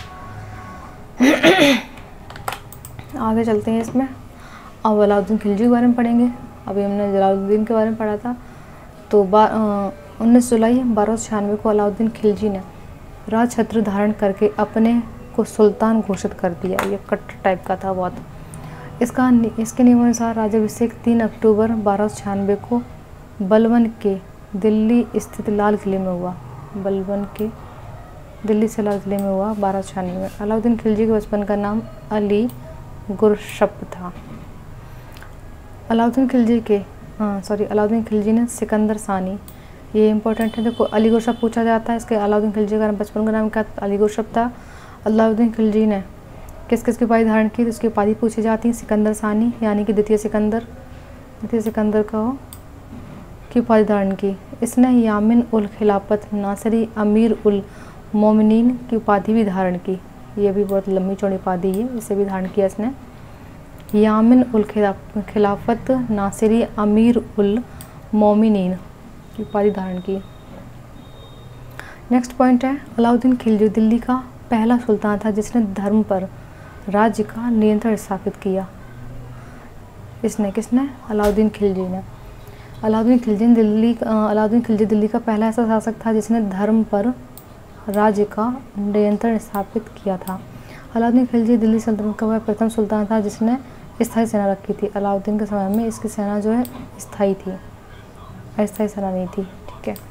आगे चलते हैं इसमें। अब अलाउद्दीन खिलजी के बारे में पढ़ेंगे। अभी हमने जलालुद्दीन के बारे में पढ़ा था। तो उन्नीस जुलाई बारह सौ छियानवे को अलाउद्दीन खिलजी ने राजछत्र धारण करके अपने को सुल्तान घोषित कर दिया। ये कट टाइप का था बहुत। इसका इसके नियमानुसार राज्याभिषेक तीन अक्टूबर बारह सौ छियानवे को बलबन के दिल्ली स्थित लाल किले में हुआ। बलबन के दिल्ली से लाल किले में हुआ बारह सौ छियानवे में। अलाउद्दीन खिलजी के बचपन का नाम अली गुरशप था। अलाउद्दीन खिलजी के हाँ सॉरी अलाउद्दीन खिलजी ने सिकंदर सानी, ये इंपॉर्टेंट है, देखो अली गुरशप पूछा जाता है। इसके अलाउद्दीन खिलजी का बचपन का नाम क्या, अली गुरशप था। अलाउद्दीन खिलजी ने किस किस की उपाधि धारण की, तो उसकी उपाधि पूछी जाती है सिकंदर सानी, यानी कि द्वितीय सिकंदर द्वितीय सिकंदर का की उपाधि धारण की। इसने यामिन उल खिलाफत नासिरी अमीर उल मोमिनीन की उपाधि भी धारण की। ये भी बहुत लंबी चौड़ी उपाधि है, इसे भी धारण किया इसने। यामिन उल खिलाफत नासिरी अमीर उल मोमिनीन की उपाधि धारण की। नेक्स्ट पॉइंट है, अलाउद्दीन खिलजी दिल्ली का पहला सुल्तान था जिसने धर्म पर राज्य का नियंत्रण स्थापित किया। इसने किसने अलाउद्दीन खिलजी ने अलाउद्दीन खिलजी दिल्ली अलाउद्दीन खिलजी दिल्ली का पहला ऐसा शासक था जिसने धर्म पर राज्य का नियंत्रण स्थापित किया था। अलाउद्दीन खिलजी दिल्ली सल्तनत का वह प्रथम सुल्तान था जिसने स्थायी सेना रखी थी। अलाउद्दीन के समय में इसकी सेना जो है स्थायी थी, अस्थायी सेना नहीं थी। ठीक है।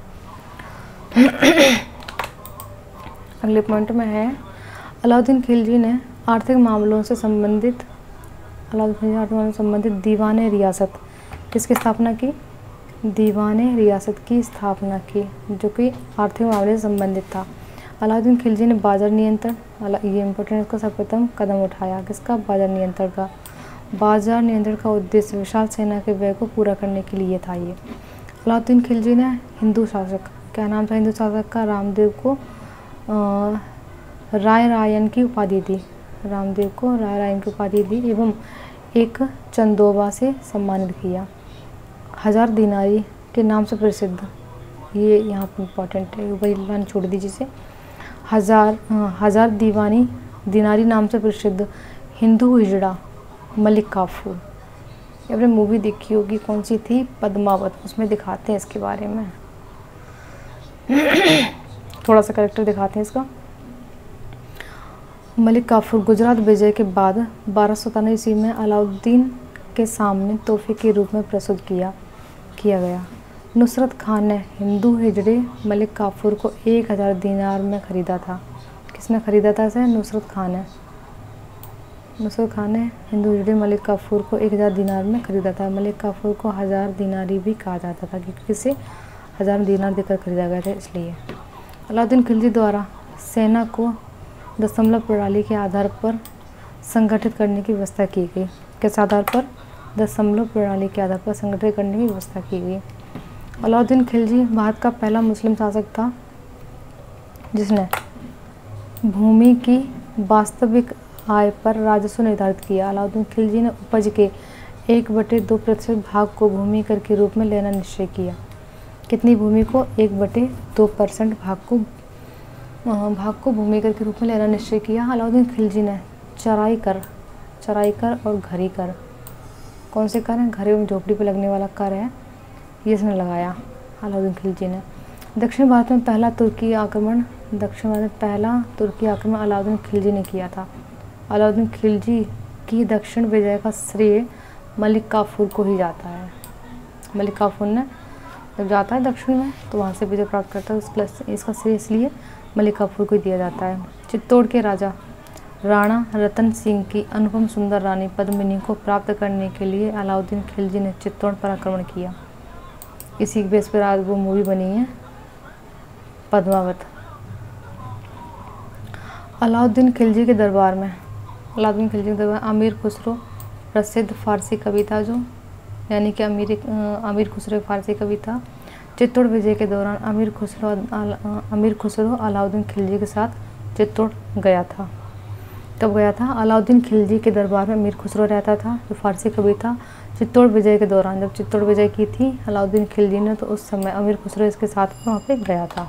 अगले पॉइंट में है, अलाउद्दीन खिलजी ने आर्थिक मामलों से संबंधित अलाउद्दीन खिलजी आर्थिक मामलों से संबंधित दीवाने रियासत किसकी स्थापना की, दीवाने रियासत की स्थापना की, जो कि आर्थिक मामले से संबंधित था। अलाउद्दीन खिलजी ने बाजार नियंत्रण, ये इम्पोर्टेंट, इसका सर्वप्रथम कदम उठाया। किसका, बाजार नियंत्रण का। बाजार नियंत्रण का उद्देश्य विशाल सेना के व्यय को पूरा करने के लिए था। ये अलाउद्दीन खिलजी ने हिंदू शासक, क्या नाम था हिंदू शासक का, रामदेव को राय रायन की उपाधि दी रामदेव को राय रायन की उपाधि दी एवं एक चंदोबा से सम्मानित किया। हजार दिनारी के नाम से प्रसिद्ध, ये यहाँ पर इम्पोर्टेंट है, वही लाइन छोड़ दीजिए इसे। हजार हजार दीवानी दिनारी नाम से प्रसिद्ध हिंदू हिजड़ा मलिक काफूर, आपने मूवी देखी होगी, कौन सी थी, पद्मावत, उसमें दिखाते हैं इसके बारे में। थोड़ा सा कैरेक्टर दिखाते हैं इसका। मलिक काफूर गुजरात विजय के बाद बारह सौ सतानवे ईस्वी में अलाउद्दीन के सामने तोहफे के रूप में प्रस्तुत किया किया गया। नुसरत खान ने हिंदू हिजड़े मलिक काफूर को एक हज़ार दीनार में ख़रीदा था। किसने ख़रीदा था इसे, नुसरत खान ने नुसरत खान ने हिंदू हिजड़े मलिक काफूर को एक हज़ार दीनार में ख़रीदा था। मलिक काफूर को हज़ार दीनारी भी कहा जाता था क्योंकि इसे हज़ार दीनार देकर खरीदा गया था, इसलिए। अलाउद्दीन खिलजी द्वारा सेना को दशमलव प्रणाली के आधार पर संगठित करने की व्यवस्था की गई। किस आधार पर, दशमलव प्रणाली के आधार पर संगठित करने की व्यवस्था की गई। अलाउद्दीन खिलजी भारत का पहला मुस्लिम शासक था जिसने भूमि की वास्तविक आय पर राजस्व निर्धारित किया। अलाउद्दीन खिलजी ने उपज के एक बटे दो प्रतिशत भाग को भूमि कर के रूप में लेना निश्चय किया। कितनी भूमि को, एक बटे दो परसेंट भाग को भाग को भूमि कर के रूप में लेना निश्चय किया। अलाउद्दीन खिलजी ने चराई कर चराई कर और घरी कर, कौन से कर हैं, घर एवं झोपड़ी पर लगने वाला कर है, ये इसने लगाया अलाउद्दीन खिलजी ने। दक्षिण भारत में पहला तुर्की आक्रमण दक्षिण भारत में पहला तुर्की आक्रमण अलाउद्दीन खिलजी ने किया था। अलाउद्दीन खिलजी की दक्षिण विजय का श्रेय मलिक काफूर को ही जाता है। मलिक काफूर ने जब जाता है दक्षिण में तो वहाँ से विजय प्राप्त करता है, उसका इसका श्रेय इसलिए मलिक काफूर को ही दिया जाता है। चित्तौड़ के राजा राणा रतन सिंह की अनुपम सुंदर रानी पद्मिनी को प्राप्त करने के लिए अलाउद्दीन खिलजी ने चित्तौड़ पर आक्रमण किया। इसी के बेस पर आज वो मूवी बनी है पद्मावत। अलाउद्दीन खिलजी के दरबार में अलाउद्दीन खिलजी के दरबार अमीर खुसरो प्रसिद्ध फारसी कवि था, जो यानी कि अमीर अमीर खुसरो फारसी कवि था। चित्तौड़ विजय के दौरान अमीर खुसरो अमीर खुसरो अलाउद्दीन खिलजी के साथ चित्तौड़ गया था। कब गया था? अलाउद्दीन खिलजी के दरबार में अमीर खुसरो रहता था, जो फारसी कवि था। चित्तौड़ विजय के दौरान, जब चित्तौड़ विजय की थी अलाउद्दीन खिलजी ने, तो उस समय अमीर खुसरो इसके साथ वहाँ पे गया था।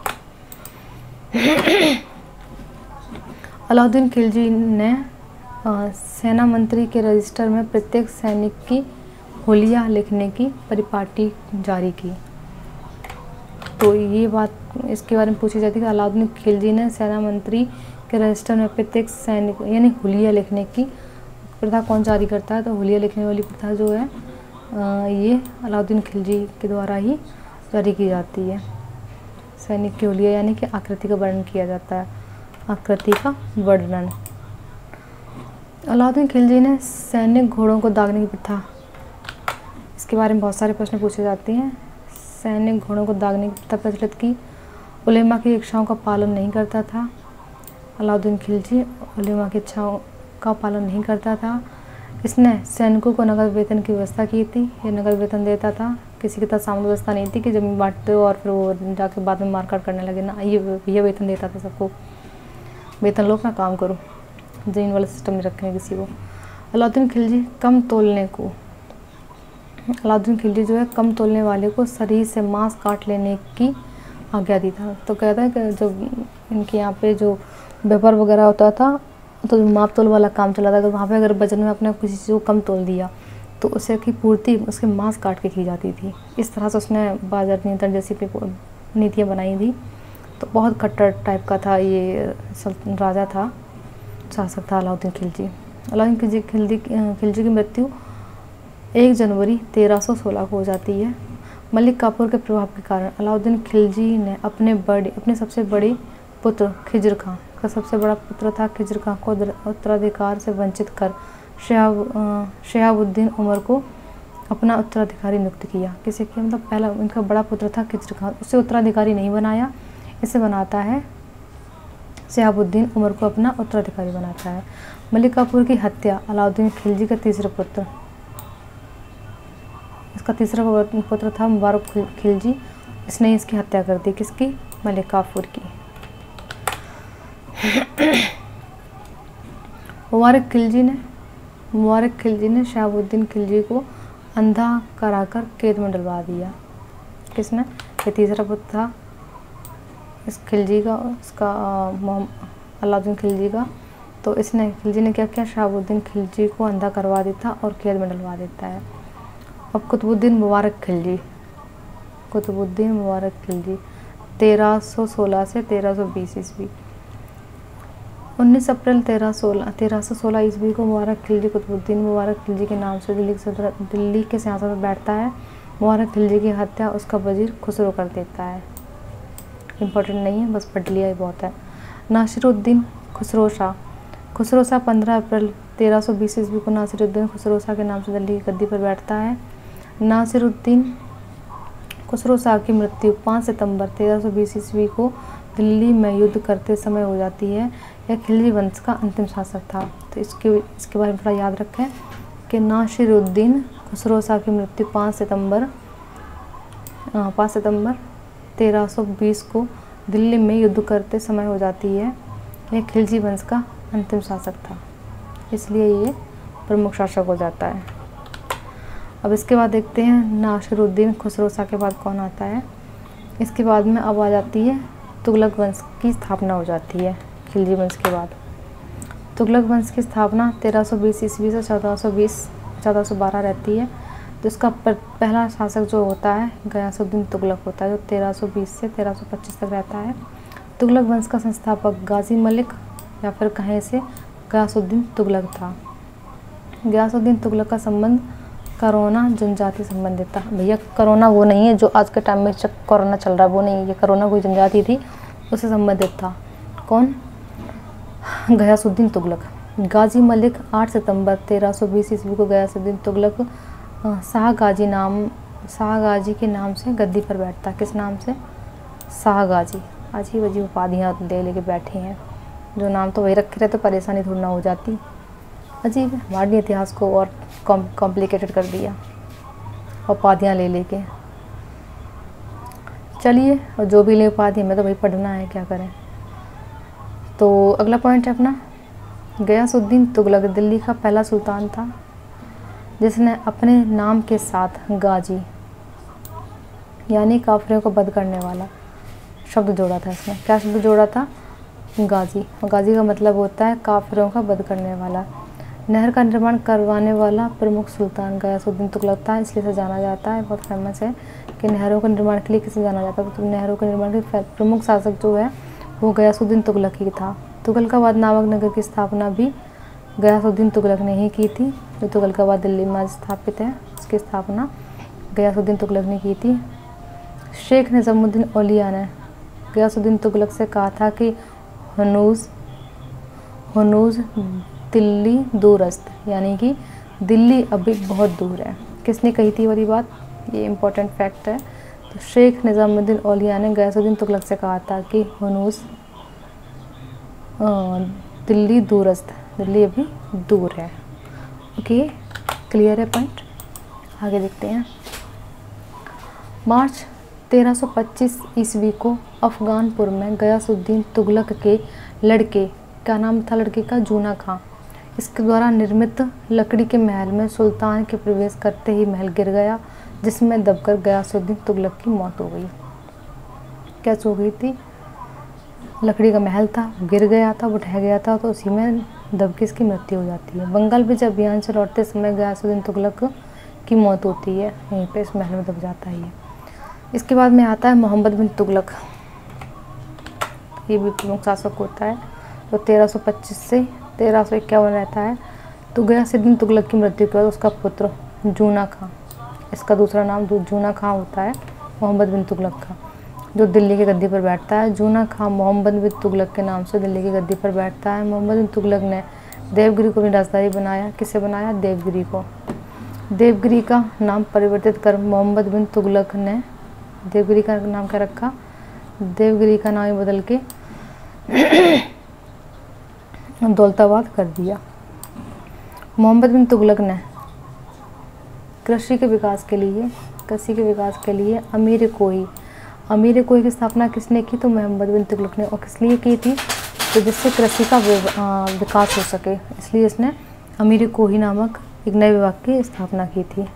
अलाउद्दीन खिलजी ने सेना मंत्री के रजिस्टर में प्रत्येक सैनिक की हुलिया लिखने की परिपाटी जारी की। तो ये बात इसके बारे में पूछी जाती है कि अलाउद्दीन खिलजी ने सेना मंत्री के रजिस्टर में प्रत्येक सैनिक यानी हुलिया लिखने की प्रथा कौन जारी करता है? तो हुलिया लिखने वाली प्रथा जो है ये अलाउद्दीन खिलजी के द्वारा ही जारी की जाती है। सैनिक की हुलिया यानी कि आकृति का वर्णन किया जाता है, आकृति का वर्णन। अलाउद्दीन खिलजी ने सैनिक घोड़ों को दागने की प्रथा, इसके बारे में बहुत सारे प्रश्न पूछे जाते हैं। सैनिक घोड़ों को दागने की प्रथा प्रचलित की। उलेमा की इच्छाओं का पालन नहीं करता था। अलाउद्दीन खिलजी उलेमा की इच्छाओं का पालन नहीं करता था। इसने सैनिकों को नगद वेतन की व्यवस्था की थी। ये नगद वेतन देता था, किसी के पास सामान्य व्यवस्था नहीं थी कि जमीन बांट दो और फिर वो जाके बाद में मारकाट करने लगे ना। ये ये वेतन देता था सबको, वेतन लो अपना काम करो, जमीन वाला सिस्टम नहीं रखेंगे किसी को। अलाउद्दीन खिलजी कम तोलने को अलाउद्दीन खिलजी जो है कम तोलने वाले को शरीर से मांस काट लेने की आज्ञा दी था। तो कहता है कि जब इनके यहाँ पे जो व्यापार वगैरह होता था तो माप तोल वाला काम चला था, अगर वहाँ पे अगर वजन में अपने किसी चीज़ को कम तोल दिया तो उसे की पूर्ति उसके मांस काट के की जाती थी। इस तरह से उसने बाजार नियंत्रण जैसी नीतियाँ बनाई थी। तो बहुत कट्टर टाइप का था ये राजा था, शासक था अलाउद्दीन खिलजी। अलाउद्दीन खिलजी खिलजी खिलजी की मृत्यु एक जनवरी तेरह सौ सोलह को हो जाती है। मलिक काफूर के प्रभाव के कारण अलाउद्दीन खिलजी ने अपने बड़े अपने सबसे बड़े पुत्र खिजर खां का सबसे बड़ा पुत्र था खिजर खां को उत्तराधिकार से वंचित कर शहाब शहाबुद्दीन उमर को अपना उत्तराधिकारी नियुक्त किया। किसे किया? मतलब पहला इनका बड़ा पुत्र था खिजर खां, उसे उत्तराधिकारी नहीं बनाया, इसे बनाता है शहाबुद्दीन उमर को अपना उत्तराधिकारी बनाता है। मलिक काफूर की हत्या अलाउद्दीन खिलजी का तीसरा पुत्र इसका तीसरा पुत्र था मुबारक खिलजी, इसने इसकी हत्या कर दी। किसकी? मलिक काफूर की। मुबारक खिलजी ने मुबारक खिलजी ने शहाबुद्दीन खिलजी को अंधा कराकर कैद में डलवा दिया। किसने? ये तीसरा पुत्र था इस खिलजी का, उसका अलाउद्दीन खिलजी का। तो इसने खिलजी ने क्या किया? शहाबुद्दीन खिलजी को अंधा करवा देता और कैद में डलवा देता है। अब कुतुबुद्दीन मुबारक खिलजी कुतुबुद्दीन मुबारक खिलजी तेरह सौ सोलह से तेरह सौ बीस ईस्वी। उन्नीस अप्रैल तेरह सोलह तेरह सौ सोलह ईस्वी को मुबारक खिलजी कुतुबुद्दीन मुबारक खिलजी के नाम से दिल्ली सदर दिल्ली के सिंहासन पर बैठता है। मुबारक खिलजी की हत्या उसका वजीर खुसरो कर देता है। इम्पोर्टेंट नहीं है, बस पढ़ लिया ही बहुत है। नासिरुद्दीन खुसरो शाह खुसरो शाह पंद्रह अप्रैल तेरह सौ बीस ईस्वी को नासिरुद्दीन खुसरो शाह के नाम से दिल्ली की गद्दी पर बैठता है। नासिरुद्दीन खुसरो शाह की मृत्यु पाँच सितंबर तेरह सौ बीस ईस्वी को दिल्ली में युद्ध करते समय हो जाती है। यह खिलजी वंश का अंतिम शासक था। तो इसके इसके बारे में थोड़ा याद रखें कि नासिरुद्दीन खुसरो शाह की मृत्यु पाँच सितंबर पाँच सितंबर तेरह सौ बीस को दिल्ली में युद्ध करते समय हो जाती है। यह खिलजी वंश का अंतिम शासक था, इसलिए ये प्रमुख शासक हो जाता है। अब इसके बाद देखते हैं नासिरुद्दीन खुसरो शाह के बाद कौन आता है। इसके बाद में अब आ जाती है तुगलक वंश की स्थापना हो जाती है। खिलजी वंश के बाद तुगलक वंश की स्थापना तेरह सौ बीस ईस्वी से चौदह सौ बीस चौदह सौ बारह रहती है। तो इसका पहला शासक जो होता है गयासुद्दीन तुगलक होता है, जो तेरह सौ बीस से तेरह सौ पच्चीस तक रहता है। तुगलक वंश का संस्थापक गाजी मलिक या फिर कहें से गयासुद्दीन तुगलक था। गयासुद्दीन तुगलक का संबंध कोरोना जनजाति संबंधित था। भैया कोरोना वो नहीं है जो आज के टाइम में कोरोना चल रहा है, वो नहीं, ये कोरोना कोई जनजाति थी उससे संबंधित था। कौन? गयासुद्दीन तुगलक। गाजी मलिक आठ सितंबर तेरह सौ बीस ईस्वी को गयासुद्दीन तुगलक शाह गाजी नाम शाह गाजी के नाम से गद्दी पर बैठता। किस नाम से? शाह गाजी। अजीब अजीब उपाधियाँ ले लेके बैठे हैं, जो नाम तो वही रखे रहे तो परेशानी थोड़ी ना हो जाती। अजीब है, हमारे इतिहास को और कॉम्प्लिकेटेड कर दिया उपाधियाँ ले लेके। चलिए, और जो भी ले उपाधि हमें तो वही पढ़ना है, क्या करें। तो अगला पॉइंट है अपना, गयासुद्दीन तुगलक दिल्ली का पहला सुल्तान था जिसने अपने नाम के साथ गाजी यानी काफिरों को बद करने वाला शब्द जोड़ा था। इसमें क्या शब्द जोड़ा था? गाजी। और गाजी का मतलब होता है काफिरों का बद करने वाला। नहर का निर्माण करवाने वाला प्रमुख सुल्तान गयासुद्दीन तुगलक था, इसलिए से जाना जाता है। बहुत फेमस है कि नहरों के निर्माण के लिए किसे जाना जाता है, तो नहरों के निर्माण के प्रमुख शासक जो है वो गयासुद्दीन तुगलक ही था। तुगलकाबाद नामक नगर की स्थापना भी गयासुद्दीन तुगलक ने ही की थी। जो तुगलकाबाद दिल्ली में स्थापित है, इसकी स्थापना गयासुद्दीन तुगलक ने की थी। शेख निज़ामुद्दीन औलिया ने गयासुद्दीन तुगलक से कहा था कि हनूज हनूज दिल्ली दूरस्त, यानी कि दिल्ली अभी बहुत दूर है। किसने कही थी वाली बात? ये इम्पोर्टेंट फैक्ट है। तो शेख निज़ामुद्दीन औलिया ने गयासुद्दीन तुगलक से कहा था कि हनूज दिल्ली दूरस्त, दिल्ली अभी दूर है। ओके, क्लियर है पॉइंट। आगे देखते हैं। मार्च तेरह सौ पच्चीस ईस्वी को अफ़गानपुर में गयासुद्दीन तुगलक के लड़के, क्या नाम था लड़के का? जूना खां, इसके द्वारा निर्मित लकड़ी के महल में सुल्तान के प्रवेश करते ही महल गिर गया, जिसमें दबकर गयासुद्दीन तुगलक की मौत हो गई। कैसे हो गई थी? लकड़ी का महल था, गिर गया था, वो ढह गया था, तो उसी में दब के इसकी मृत्यु हो जाती है। बंगाल विजय अभियान से लौटते समय गयासुद्दीन तुगलक की मौत होती है, यहीं पे इस महल में दब जाता है। इसके बाद में आता है मोहम्मद बिन तुगलक। ये भी प्रमुख शासक होता है, तो तेरह सौ पच्चीस से तेरह सौ इक्यावन रहता है। तो गयासुद्दीन तुगलक की मृत्यु के बाद उसका पुत्र जूना खां, इसका दूसरा नाम जूना खां होता है मोहम्मद बिन तुगलक का, जो दिल्ली की गद्दी पर बैठता है। जूना खां मोहम्मद बिन तुगलक के नाम से दिल्ली की गद्दी पर बैठता है। मोहम्मद बिन तुगलक ने देवगिरी को अपनी राजधानी बनाया। किसे बनाया? देवगिरी को। देवगिरी का नाम परिवर्तित कर मोहम्मद बिन तुगलक ने देवगिरी का नाम क्या रखा? देवगिरी का नाम बदल के दौलताबाद कर दिया। मोहम्मद बिन तुगलक ने कृषि के विकास के लिए कृषि के विकास के लिए अमीर कोई अमीर कोई की स्थापना किसने की? तो मोहम्मद बिन तुगलक ने। और किस लिए की थी? तो जिससे कृषि का विकास हो सके, इसलिए इसने अमीर कोही नामक एक नए विभाग की स्थापना की थी।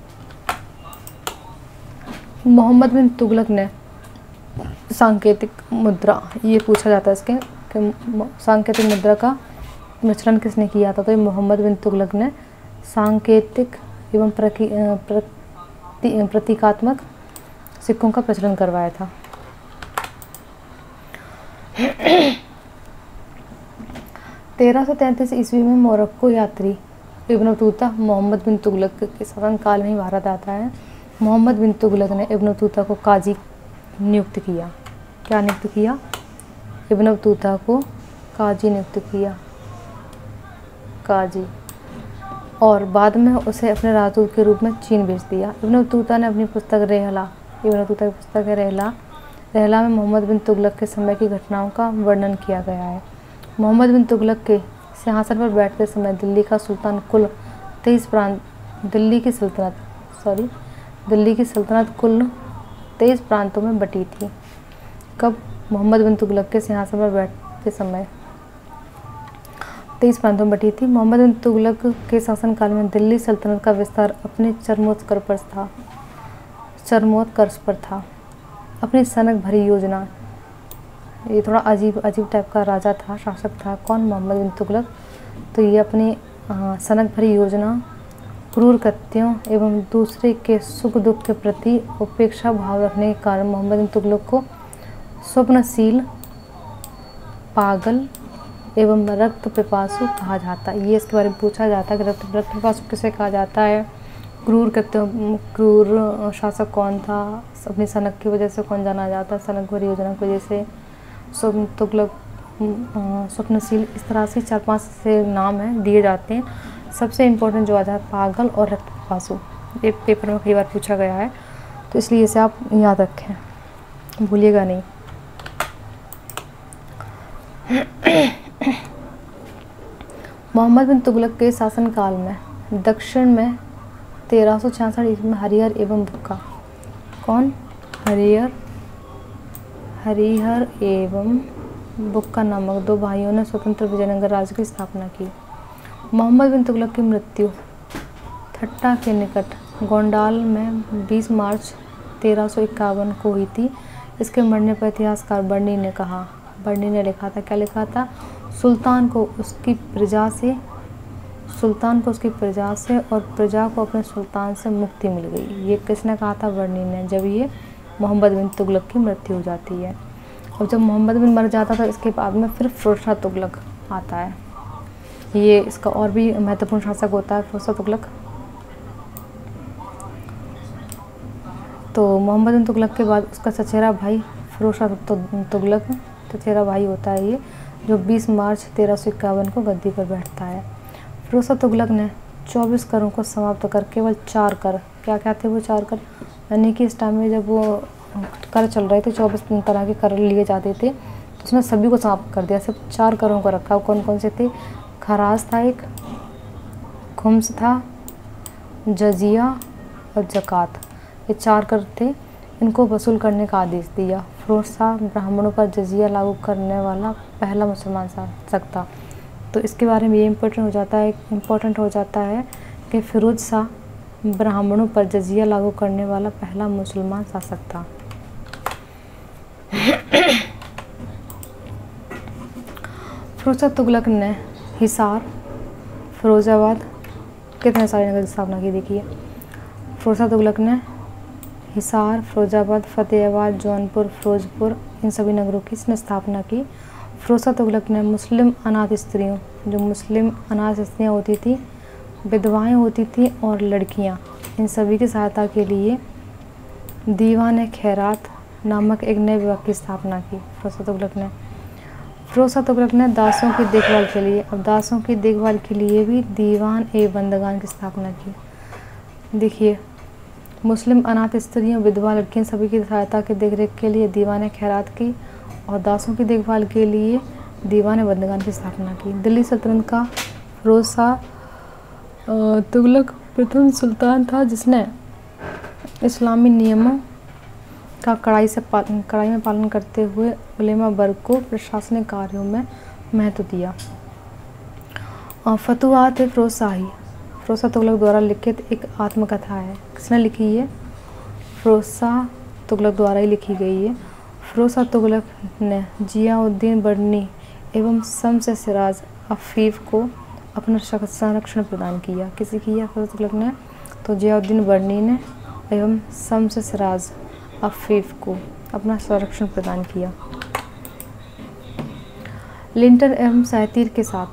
मोहम्मद बिन तुगलक ने सांकेतिक मुद्रा, ये पूछा जाता है इसके कि सांकेतिक मुद्रा का मिश्रण किसने किया था? तो ये मोहम्मद बिन तुगलक ने सांकेतिक एवं प्रति प्रतीकात्मक सिक्कों का प्रचलन करवाया था। तेरह सौ तैंतीस ईस्वी में मोरक्को यात्री इब्न बतूता मोहम्मद बिन तुगलक के शासनकाल में ही भारत आता है। मोहम्मद बिन तुगलक ने इब्न बतूता को काजी नियुक्त किया। क्या नियुक्त किया? इब्न बतूता को काजी नियुक्त किया, काजी, और बाद में उसे अपने राजदूत के रूप में चीन भेज दिया। इब्न बतूता ने अपनी पुस्तक रेहला इब्न बतूता की पुस्तक है रेहला रेहला में मोहम्मद बिन तुगलक के समय की घटनाओं का वर्णन किया गया है। मोहम्मद बिन तुगलक के सिंहासन पर बैठते समय दिल्ली का सुल्तान कुल तेईस प्रांत दिल्ली की सल्तनत सॉरी दिल्ली की सल्तनत कुल तेईस प्रांतों में बटी थी। कब? मोहम्मद बिन तुगलक के सिंहासन पर बैठते समय तेईस प्रांतों में बटी थी। मोहम्मद बिन तुगलक के शासनकाल में दिल्ली सल्तनत का विस्तार अपने चरमोत्कर्ष पर था चरमोत्कर्ष पर था अपनी सनक भरी योजना, ये थोड़ा अजीब अजीब टाइप का राजा था, शासक था। कौन? मोहम्मद बिन तुगलक। तो ये अपनी सनक भरी योजना, क्रूर कृत्यों एवं दूसरे के सुख दुख के प्रति उपेक्षा भाव रखने के कारण मोहम्मद बिन तुगलक को स्वप्नशील, पागल एवं रक्त पिपासु कहा जाता है। ये इसके बारे में पूछा जाता है कि रक्त रक्त पिपासु किसे कहा जाता है। क्रूर कृत्यों क्रूर शासक कौन था? अपनी सनक की वजह से कौन जाना जाता है? सनक भरी योजना की वजह से स्वप्न तुगलक, स्वप्नशील, इस तरह से चार पांच से नाम हैं दिए जाते हैं। सबसे इम्पोर्टेंट जो आता है पागल और रक्त पिपासु, ये पेपर में कई बार पूछा गया है। तो इसलिए इसे आप याद रखें, भूलिएगा नहीं। मोहम्मद बिन तुगलक के शासनकाल में दक्षिण में तेरह सौ छियासठ ईस्वी में हरिहर एवं बुक्का, कौन? हरिहर हरिहर एवं बुक्का नामक दो भाइयों ने स्वतंत्र विजयनगर राज्य की स्थापना की। मोहम्मद बिन तुगलक की मृत्यु थट्टा के निकट गोंडाल में बीस मार्च तेरह सौ इक्यावन को हुई थी। इसके मरने पर इतिहासकार बर्नी ने कहा बर्नी ने लिखा था, क्या लिखा था? सुल्तान को उसकी प्रजा से सुल्तान को उसकी प्रजा से और प्रजा को अपने सुल्तान से मुक्ति मिल गई। ये किसने कहा था? बर्नी ने, जब ये मोहम्मद बिन तुगलक की मृत्यु हो जाती है। और जब मोहम्मद बिन मर जाता था, इसके बाद में फिर फिरोज शाह तुगलक आता है। ये इसका और भी महत्वपूर्ण शासक होता है फिरोज शाह तुगलक। तो मोहम्मद बिन तुगलक के बाद उसका चचेरा भाई फिरोज शाह तुगलक चचेरा भाई होता है ये, जो बीस मार्च तेरह सौ इक्यावन को गद्दी पर बैठता है। फिरोज शाह तुगलक ने चौबीस करों को समाप्त कर केवल चार कर, क्या क्या थे वो चार कर, यानी कि इस टाइम में जब वो कर चल रहे थे चौबीस तरह के कर लिए जाते थे, तो उसने सभी को समाप्त कर दिया, सिर्फ चार करों को रखा। कौन कौन से थे? खराज था एक, खुम्स था, जजिया और ज़कात, ये चार कर थे। इनको वसूल करने का आदेश दिया। फिरोज शाह ब्राह्मणों पर जजिया लागू करने वाला पहला मुसलमान शासक था। तो इसके बारे में ये इम्पोर्टेंट हो जाता है इम्पोर्टेंट हो जाता है कि फिरोज शाह ब्राह्मणों पर जजिया लागू करने वाला पहला मुसलमान शासक था। फिरोज शाह तुगलक ने हिसार, फिरोजाबाद, कितने सारे नगर की स्थापना की? देखिए, फिरोज शाह तुगलक ने हिसार, फिरोजाबाद, फतेहाबाद, जौनपुर, फिरोजपुर, इन सभी नगरों की इसने स्थापना की। फिरोज शाह तुगलक ने मुस्लिम अनाथ स्त्रियों, जो मुस्लिम अनाथ स्त्रियाँ होती थी, विधवाएँ होती थी और लड़कियाँ, इन सभी की सहायता के लिए दीवान खैरात नामक एक नए विभाग की स्थापना की फिरोज शाह तुगलक ने। फिरोज शाह तुगलक ने दासों की देखभाल के लिए अब दासों की देखभाल के लिए भी दीवान ए बंदगान की स्थापना की। देखिए, मुस्लिम अनाथ स्त्रियों, विधवा लड़कियों सभी की सहायता के देखरेख के लिए दीवान खैरात की और दासों की देखभाल के लिए दीवान बंदगान की स्थापना की। दिल्ली सल्तनत का फिरोज शाह तुगलक प्रथम सुल्तान था जिसने इस्लामी नियमों का कड़ाई से पालन कड़ाई में पालन करते हुए उलेमा वर्ग को प्रशासनिक कार्यों में महत्व दिया। फतुहात फिरोज शाही फिरोज शाह तुगलक द्वारा लिखित एक आत्मकथा है। किसने लिखी है? फिरोज शाह तुगलक द्वारा ही लिखी गई है। फिरोज शाह तुगलक ने जियाउद्दीन बर्नी एवं शम्स सिराज अफीफ को अपना संरक्षण प्रदान किया। किसी किया? फिरोज तुगलक ने। तो जियाउद्दीन बर्नी ने एवं शम्स सिराज अफीफ को अपना संरक्षण प्रदान किया। लिंटन एवं सातीर के साथ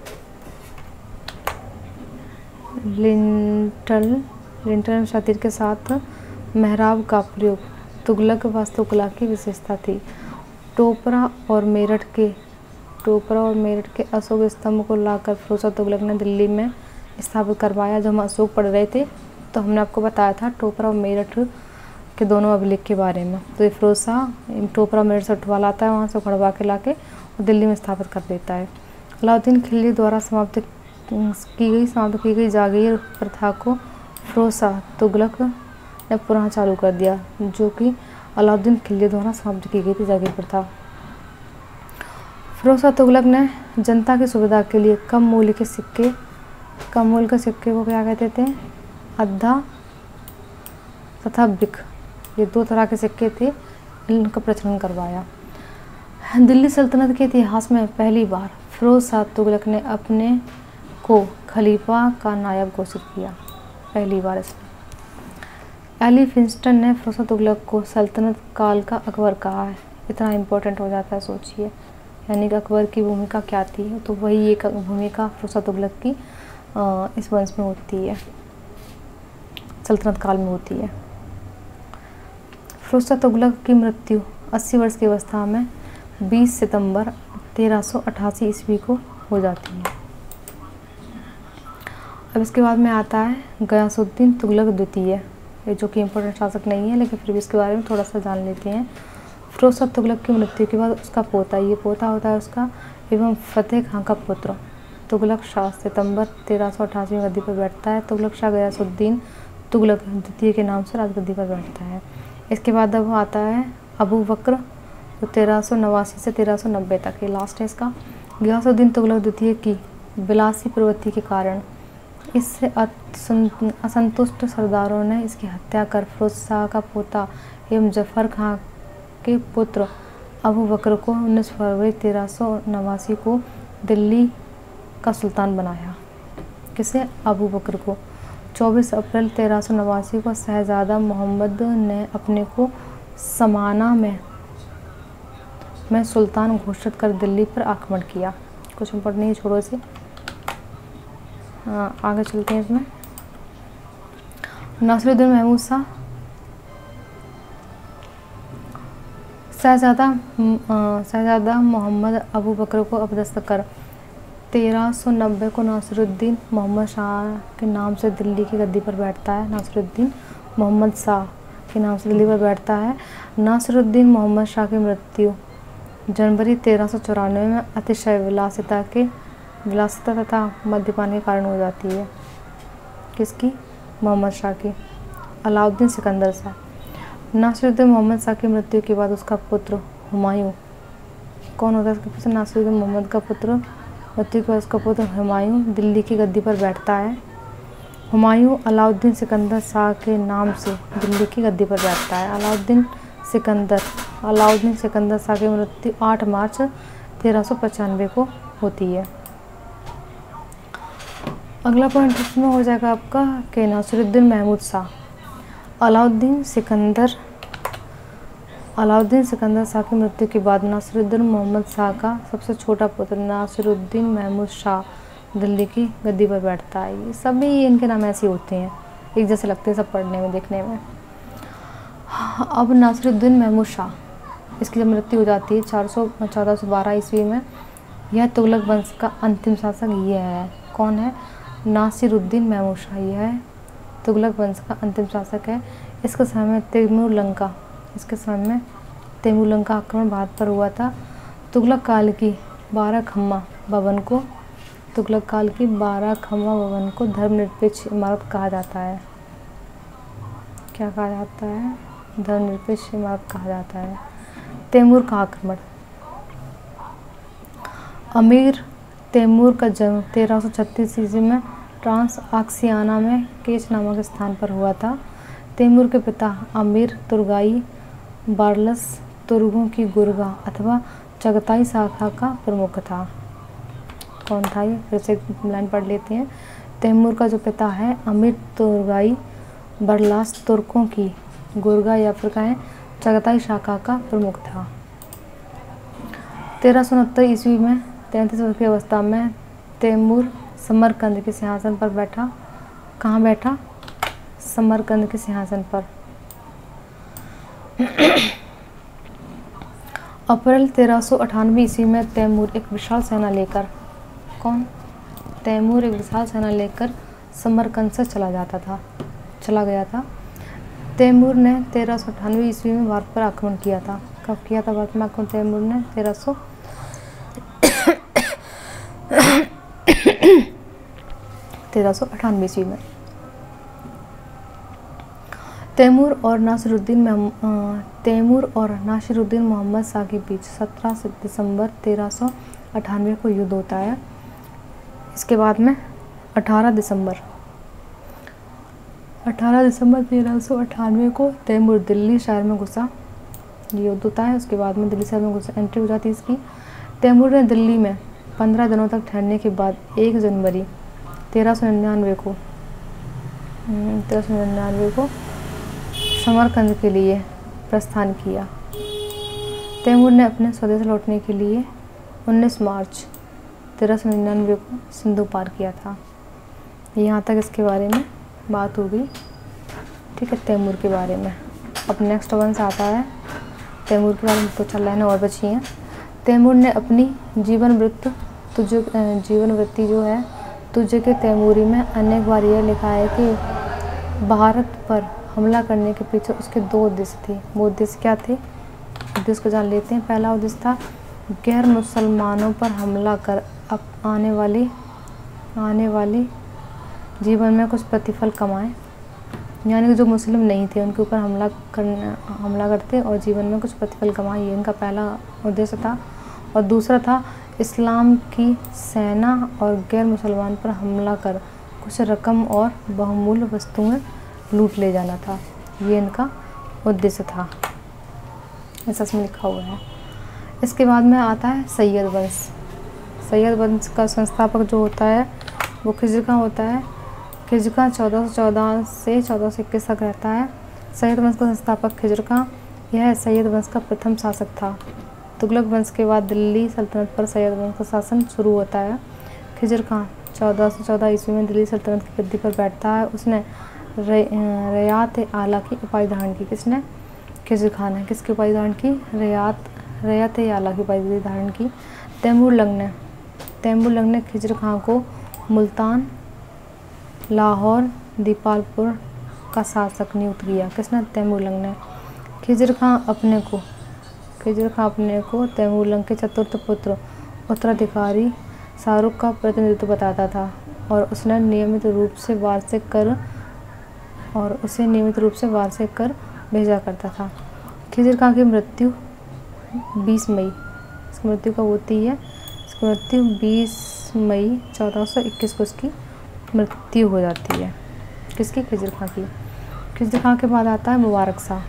लिंटल लिंटन एवं सातीर के साथ मेहराब का प्रयोग तुगलक वास्तुकला की विशेषता थी। टोपरा और मेरठ के टोपरा और मेरठ के अशोक स्तंभ को लाकर फिरोज शाह तुगलक ने दिल्ली में स्थापित करवाया। जब हम अशोक पढ़ रहे थे तो हमने आपको बताया था टोपरा और मेरठ के दोनों अभिलेख के बारे में। तो ये फिरोज शाह टोपरा मेरठ से उठवा लाता है, वहाँ से खड़वा के लाके और दिल्ली में स्थापित कर देता है। अलाउद्दीन खिलजी द्वारा समाप्त की गई समाप्त की गई जागीर प्रथा को फिरोज शाह तुगलक ने पुनः चालू कर दिया, जो कि अलाउद्दीन खिलजी द्वारा समाप्त की गई थी जागीर प्रथा। फिरोज शाह तुगलक ने जनता की सुविधा के लिए कम मूल्य के सिक्के कम मूल्य के सिक्के को क्या कहते थे? अद्धा तथा बिक, ये दो तरह के सिक्के थे, इनका प्रचलन करवाया। दिल्ली सल्तनत के इतिहास में पहली बार फिरोज शाह तुगलक ने अपने को खलीफा का नायब घोषित किया, पहली बार इसने। एली फिंस्टन ने फिरोज शाह तुगलक को सल्तनत काल का अकबर कहा है। इतना इम्पोर्टेंट हो जाता है, सोचिए, यानी कि अकबर की भूमिका क्या थी, तो वही एक भूमिका फिरोज शाह तुगलक की इस वंश में होती है, सल्तनत काल में होती है। फिरोज शाह तुगलक की मृत्यु अस्सी वर्ष की अवस्था में बीस सितंबर तेरह सौ अठासी ईस्वी को हो जाती है। अब इसके बाद में आता है गयासुद्दीन तुगलक द्वितीय। ये जो कि इम्पोर्टेंट शासक नहीं है, लेकिन फिर भी इसके बारे में थोड़ा सा जान लेते हैं। फिरोज शाह तुगलक की मृत्यु के बाद उसका पोता, ये पोता होता है उसका, एवं फतेह खां का पुत्र तुगलक शाह सितंबर तेरह सौ अठासी में गद्दी पर बैठता है। तुगलक शाह गयासुद्दीन तुगलक द्वितीय के नाम से राजगद्दी पर बैठता है। इसके बाद अब आता है अबू बकर, तो तेरह सौ नवासी से तेरह सौ नब्बे तक, ये लास्ट है इसका। गयासुद्दीन तुगलक द्वितीय की विलासी प्रवृत्ति के कारण इससे असंतुष्ट सरदारों ने इसकी हत्या कर फिरोज शाह का पोता एवं जफर खां के पुत्र अबू बकर को उन्नीस फरवरी तेरह सौ नवासी को दिल्ली का सुल्तान बनाया। किसे? अबू बकर को। चौबीस अप्रैल तेरह सौ नवासी को शहजादा मोहम्मद ने अपने को समाना में में सुल्तान घोषित कर दिल्ली पर आक्रमण किया। कुछ इम्पोर्टेंट नहीं, छोड़ो इसे, आगे चलते हैं। इसमें नासिरुद्दीन महमूद शाह शहजादा शहजादा मोहम्मद अबू बकर को अपदस्थ कर तेरह सौ नब्बे को नासिरुद्दीन मोहम्मद शाह के नाम से दिल्ली की गद्दी पर बैठता है। नासिरुद्दीन मोहम्मद शाह के नाम से दिल्ली पर बैठता है। नासिरुद्दीन मोहम्मद शाह की मृत्यु जनवरी तेरह सौ चौरानवे में अतिशय विलासिता के विलासिता तथा मद्यपान के कारण हो जाती है। किसकी? मोहम्मद शाह की। अलाउद्दीन सिकंदर शाह। नासिरुद्दीन मोहम्मद शाह की मृत्यु के बाद उसका पुत्र हुमायूं, कौन होता है इसके पीछे? नासिरुद्दीन मोहम्मद का पुत्र, मृत्यु के बाद उसका पुत्र हुमायूं दिल्ली की गद्दी पर बैठता है। हुमायूं अलाउद्दीन सिकंदर शाह के नाम से दिल्ली की गद्दी पर बैठता है। अलाउद्दीन सिकंदर अलाउद्दीन सिकंदर शाह की मृत्यु आठ मार्च तेरह सौ पचानवे को होती है। अगला पॉइंट इसमें हो जाएगा आपका कि नासिरुद्दीन महमूद शाह अलाउद्दीन सिकंदर अलाउद्दीन सिकंदर शाह की मृत्यु के बाद नासिरुद्दीन मोहम्मद शाह का सबसे छोटा पुत्र नासिरुद्दीन महमूद शाह दिल्ली की गद्दी पर बैठता है। ये सभी इनके नाम ऐसे होते हैं, एक जैसे लगते हैं सब पढ़ने में, देखने में। अब नासिरुद्दीन महमूद शाह, इसकी जब मृत्यु हो जाती है चार सौ चौदह सौ बारह ईस्वी में, यह तुगलक वंश का अंतिम शासक यह है। कौन है? नासिरुद्दीन महमूद शाह, यह है तुगलक वंश का अंतिम शासक है। इसके समय में तैमूर लंका इसके समय में तैमूर लंका आक्रमण भारत पर हुआ था। तुगलक काल की बारह खम्मा भवन को तुगलक काल की बारह खम्मा भवन को धर्मनिरपेक्ष इमारत कहा जाता है। क्या कहा जाता है? धर्मनिरपेक्ष इमारत कहा जाता है। तैमूर का आक्रमण। अमीर तैमूर का जन्म तेरह सौ छत्तीस ईस्वी में ट्रांस आक्सियाना में केच नामक स्थान पर हुआ था। तैमूर के पिता अमीर तुर्गाई बारलस तुर्गों की गुर्गा अथवा चगताई शाखा का प्रमुख था। कौन था ये? फिर से लाइन पढ़ लेते हैं। तैमूर का जो पिता है अमीर तुर्गाई बरलास तुर्कों की गुर्गा या फिर कहें चगताई शाखा का प्रमुख था। तेरह सौ उनहत्तर ईस्वी में तैंतीस वर्ष की अवस्था में तैमूर समरकंद के सिंहासन पर बैठा। कहाँ बैठा? समरकंद के सिंहासन पर। अप्रैल तेरह सौ अठानवे ईस्वी में तैमूर एक विशाल सेना लेकर कौन तैमूर एक विशाल सेना लेकर समरकंद से चला जाता था चला गया था। तैमूर ने तेरह सौ अठानवे ईस्वी में भारत पर आक्रमण किया था। कब किया था भारत में आक्रमण? तैमूर ने तेरह सौ तेरह सौ अठानवे ईस्वी में। तैमूर और नासिरुद्दीन तैमूर और नासिरुद्दीन मोहम्मद शाह के बीच सत्रह दिसंबर तेरह सौ अठानवे को युद्ध होता है। इसके बाद में अठारह दिसंबर अठारह दिसंबर तेरह सौ अठानवे को तैमूर दिल्ली शहर में घुसा। युद्ध होता है, उसके बाद में दिल्ली शहर में घुसा, एंट्री हो जाती है इसकी। तैमूर ने दिल्ली में पंद्रह दिनों तक ठहरने के बाद एक जनवरी तेरह सौ निन्यानवे को तेरह सौ निन्यानवे को समरकंद के लिए प्रस्थान किया। तैमूर ने अपने स्वदेश लौटने के लिए उन्नीस मार्च तेरह सौ निन्यानवे को सिंधु पार किया था। यहाँ तक इसके बारे में बात हो गई। ठीक है, तैमूर के बारे में। अब नेक्स्ट वन से आता है तैमूर के बारे में, तो चल लाइनें और बची हैं। तैमूर ने अपनी जीवन वृत्त तुझे जीवन वृत्ति जो है तुझे के तैमूरी में अनेक बार यह लिखा है कि भारत पर हमला करने के पीछे उसके दो उद्देश्य थे। वो उद्देश्य क्या थे? उद्देश्य को जान लेते हैं। पहला उद्देश्य था गैर मुसलमानों पर हमला कर अब आने वाली आने वाली जीवन में कुछ प्रतिफल कमाएं, यानी कि जो मुस्लिम नहीं थे उनके ऊपर हमला करना हमला करते और जीवन में कुछ प्रतिफल कमाएं, ये इनका पहला उद्देश्य था। और दूसरा था इस्लाम की सेना और गैर मुसलमान पर हमला कर कुछ रकम और बहुमूल्य वस्तुएं लूट ले जाना था, ये इनका उद्देश्य था, ऐसा इसमें लिखा हुआ है। इसके बाद में आता है सैयद वंश। सैयद वंश का संस्थापक जो होता है वो खिज्र खां होता है। खिज्र खां चौदह सौ चौदह से चौदह सौ इक्कीस तक रहता है। सैयद वंश का संस्थापक खिज्र खां, यह सैयद वंश का प्रथम शासक था। तुगलक वंश के बाद दिल्ली सल्तनत पर सैयद वंश का शासन शुरू होता है। खिज्र खां चौदह सौ चौदह ईस्वी में दिल्ली सल्तनत की गद्दी पर बैठता है। उसने रयात आला की उपाधि धारण की। किसने? खिज्र खां ने। किसकी उपाधि धारण की? रयात रयात आला की उपाधि धारण की। तैमूर लंग ने तैमूर लंग ने खिज्र खां को मुल्तान, लाहौर, दीपालपुर का शासक नियुक्त किया। किसने? तैमूर लंग ने। खिज्र खां अपने को खिज्र खां अपने को तैमूर लंग के चतुर्थ पुत्र उत्तराधिकारी शाहरुख का प्रतिनिधित्व बताता था और उसने नियमित रूप से वार्षिक कर और उसे नियमित रूप से वार्षिक कर भेजा करता था। खिज्र खां की मृत्यु बीस मई इसकी मृत्यु कब होती है? इसकी मृत्यु बीस मई चौदह सौ इक्कीस को इसकी मृत्यु हो जाती है। किसकी? खिज्र खां की। खिज्र खां के बाद आता है मुबारक शाह।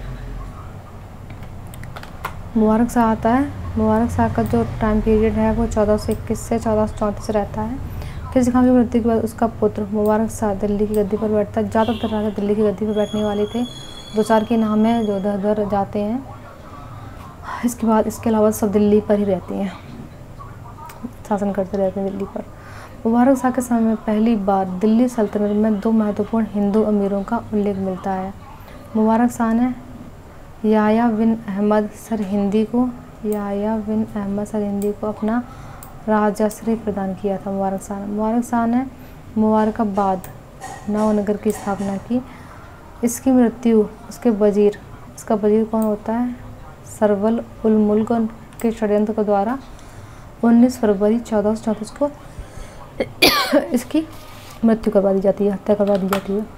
मुबारक शाह आता है। मुबारक शाह का जो टाइम पीरियड है वो चौदह सौ इक्कीस से चौदह सौ चौंतीस रहता है। खिज्र खां की मृत्यु के बाद उसका पुत्र मुबारक शाह दिल्ली की गद्दी पर बैठता है। ज़्यादातर राजा दिल्ली की गद्दी पर बैठने वाले थे, दो चार के नाम है जो इधर उधर जाते हैं। इसके बाद इसके अलावा सब दिल्ली पर ही रहते हैं, शासन करते रहते हैं दिल्ली पर। मुबारक शाह के समय में पहली बार दिल्ली सल्तनत में दो महत्वपूर्ण हिंदू अमीरों का उल्लेख मिलता है। मुबारक शाह ने याह्या बिन अहमद सरहिंदी को याह्या बिन अहमद सरहिंदी को अपना राजाश्रय प्रदान किया था। मुबारक शाह ने मुबारक शाह ने मुबारकाबाद नवनगर की स्थापना की। इसकी मृत्यु उसके वजीर इसका वजीर कौन होता है? सरवल उल मुल्क के षड्यंत्र के द्वारा उन्नीस फरवरी चौदह सौ चौंतीस को इसकी मृत्यु करवा दी जाती है, हत्या करवा दी जाती है।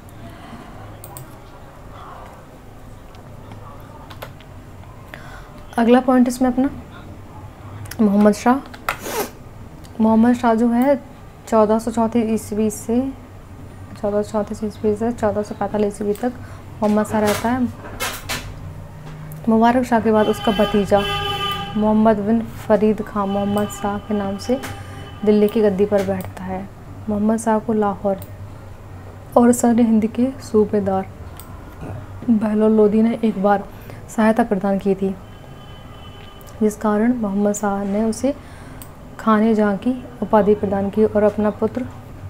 अगला पॉइंट इसमें अपना मोहम्मद शाह। मोहम्मद शाह जो है चौदह सौ चौंतीस ईस्वी से चौदह सौ चौंतीस ईस्वी से चौदह सौ पैंतालीस ईस्वी तक मोहम्मद शाह रहता है। मुबारक शाह के बाद उसका भतीजा मोहम्मद बिन फरीद खां मोहम्मद शाह के नाम से दिल्ली की गद्दी पर बैठता है। मोहम्मद शाह को लाहौर और सरहिंद हिंद के सूबेदार बहलोल लोदी ने एक बार सहायता प्रदान की थी, जिस कारण मोहम्मद शाह ने उसे खाने जहाँ की उपाधि प्रदान की और अपना पुत्र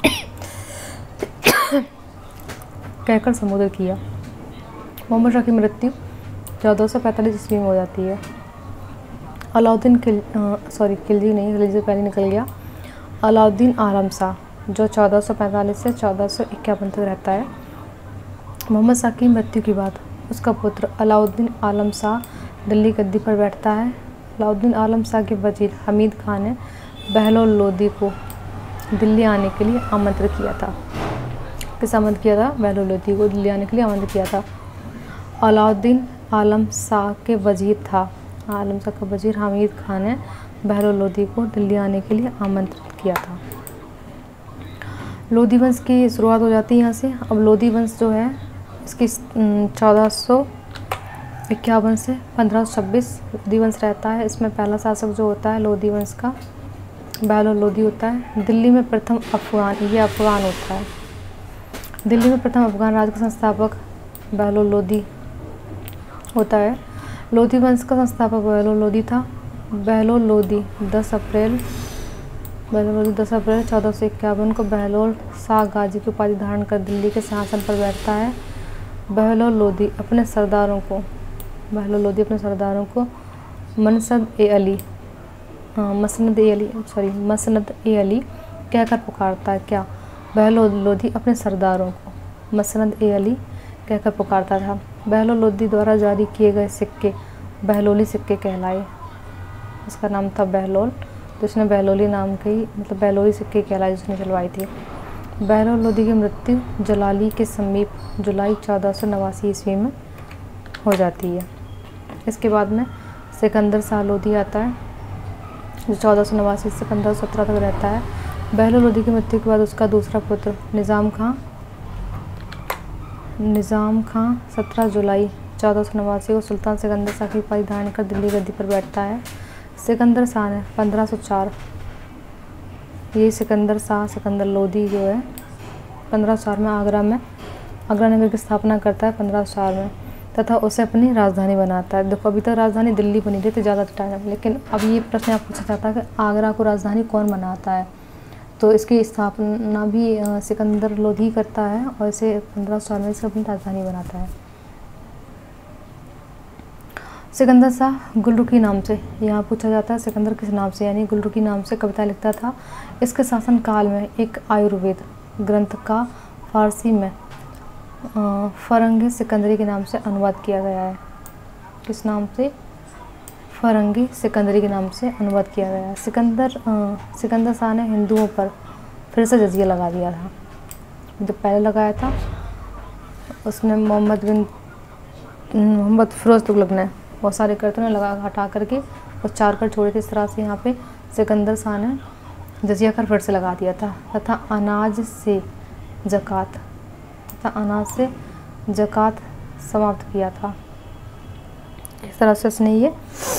कहकर संबोधित किया। मोहम्मद शाह की मृत्यु चौदह सौ पैंतालीस ईस्वी में हो जाती है। अलाउद्दीन किल सॉरी खिलजी नहीं खिलजी से पहले निकल गया। अलाउद्दीन आलम शाह जो चौदह सौ पैंतालीस से चौदह सौ इक्यावन तक रहता है। मोहम्मद शाह की मृत्यु के बाद उसका पुत्र अलाउद्दीन आलम शाह दिल्ली गद्दी पर बैठता है। अलाउद्दीन आलम शाह के वजीर हमीद खान ने बहलोल लोदी को दिल्ली आने के लिए आमंत्रित किया था। किस आमंत्रित किया था? बहलोल लोदी को दिल्ली आने के लिए आमंत्रित किया था। अलाउद्दीन आलम शाह के वजीर था आलम शाह का वजीर हमीद खान ने बहलोल लोदी को दिल्ली आने के लिए आमंत्रित किया था। लोदी वंश की शुरुआत हो जाती है यहाँ से। अब लोदी वंश जो है इसकी चौदह सौ इक्यावन से पंद्रह सौ छब्बीस लोदी वंश रहता है। इसमें पहला शासक जो होता है लोदी वंश का बहलोल लोदी होता है। दिल्ली में प्रथम अफगान ये अफगान होता है दिल्ली में प्रथम अफगान राज्य का संस्थापक बहलोल लोदी होता है। लोदी वंश का संस्थापक बहलोल लोदी था। बहलोल लोदी दस अप्रैल बहलोल लोदी दस अप्रैल चौदह सौ इक्यावन को बहलोल शाह गाजी की उपाधि धारण कर दिल्ली के सिंहासन पर बैठता है। बहलोल लोदी अपने सरदारों को बहलोल लोदी अपने सरदारों को मनसब ए अली हाँ मसनद ए अली सॉरी मसनद ए अली कहकर पुकारता है। क्या? बहलोल लोदी अपने सरदारों को मसनद ए अली कहकर पुकारता था। बहलोल लोदी द्वारा जारी किए गए सिक्के बहलोली सिक्के कहलाए। इसका नाम था बहलोल, तो इसने बहलोली नाम के ही मतलब बहलोली सिक्के कहलाए जिसने चलवाई थी। बहलोल लोदी की मृत्यु जलाली के समीप जुलाई चौदह सौ नवासी ईस्वी में हो जाती है। इसके बाद में सिकंदर शाह लोदी आता है जो चौदह सौ नवासी से पंद्रह सौ सत्रह तक रहता है। बहलोल लोदी की मृत्यु के बाद उसका दूसरा पुत्र निज़ाम खां निज़ाम खां सत्रह जुलाई चौदह सौ नवासी को सुल्तान सिकंदर शाह की उपाधि धारण कर दिल्ली गद्दी पर बैठता है। सिकंदर शाह ने पंद्रह सौ चार ये सिकंदर शाह सिकंदर लोदी जो है पंद्रह सौ चार में आगरा में आगरा नगर की स्थापना करता है पंद्रह सौ चार में, तथा उसे अपनी राजधानी बनाता है। देखो अभी तक राजधानी दिल्ली बनी रही थी ज़्यादा टाइम, लेकिन अब ये प्रश्न आप पूछा जाता है कि आगरा को राजधानी कौन बनाता है, तो इसकी स्थापना भी सिकंदर लोदी करता है और इसे पंद्रह सौ चार में इसे अपनी राजधानी बनाता है। सिकंदर शाह गुलरुखी नाम से यहाँ पूछा जाता है सिकंदर किस नाम से, यानी गुलरुखी नाम से कविता लिखता था। इसके शासन काल में एक आयुर्वेद ग्रंथ का फारसी में फरंगी सिकंदरी के नाम से अनुवाद किया गया है। किस नाम से? फरंगी सिकंदरी के नाम से अनुवाद किया गया है। सिकंदर सिकंदर शाह ने हिंदुओं पर फिर से जजिया लगा दिया था। जो पहले लगाया था उसने मोहम्मद बिन मोहम्मद फिरोज तुगलक ने बहुत सारे करतों ने लगा हटा करके और चार कर छोड़े थे। इस तरह से यहाँ पे सिकंदर शाह ने जजिया कर फिर से लगा दिया था तथा अनाज से ज़कात तथा अनाज से ज़कात समाप्त किया था। इस तरह से उसने ये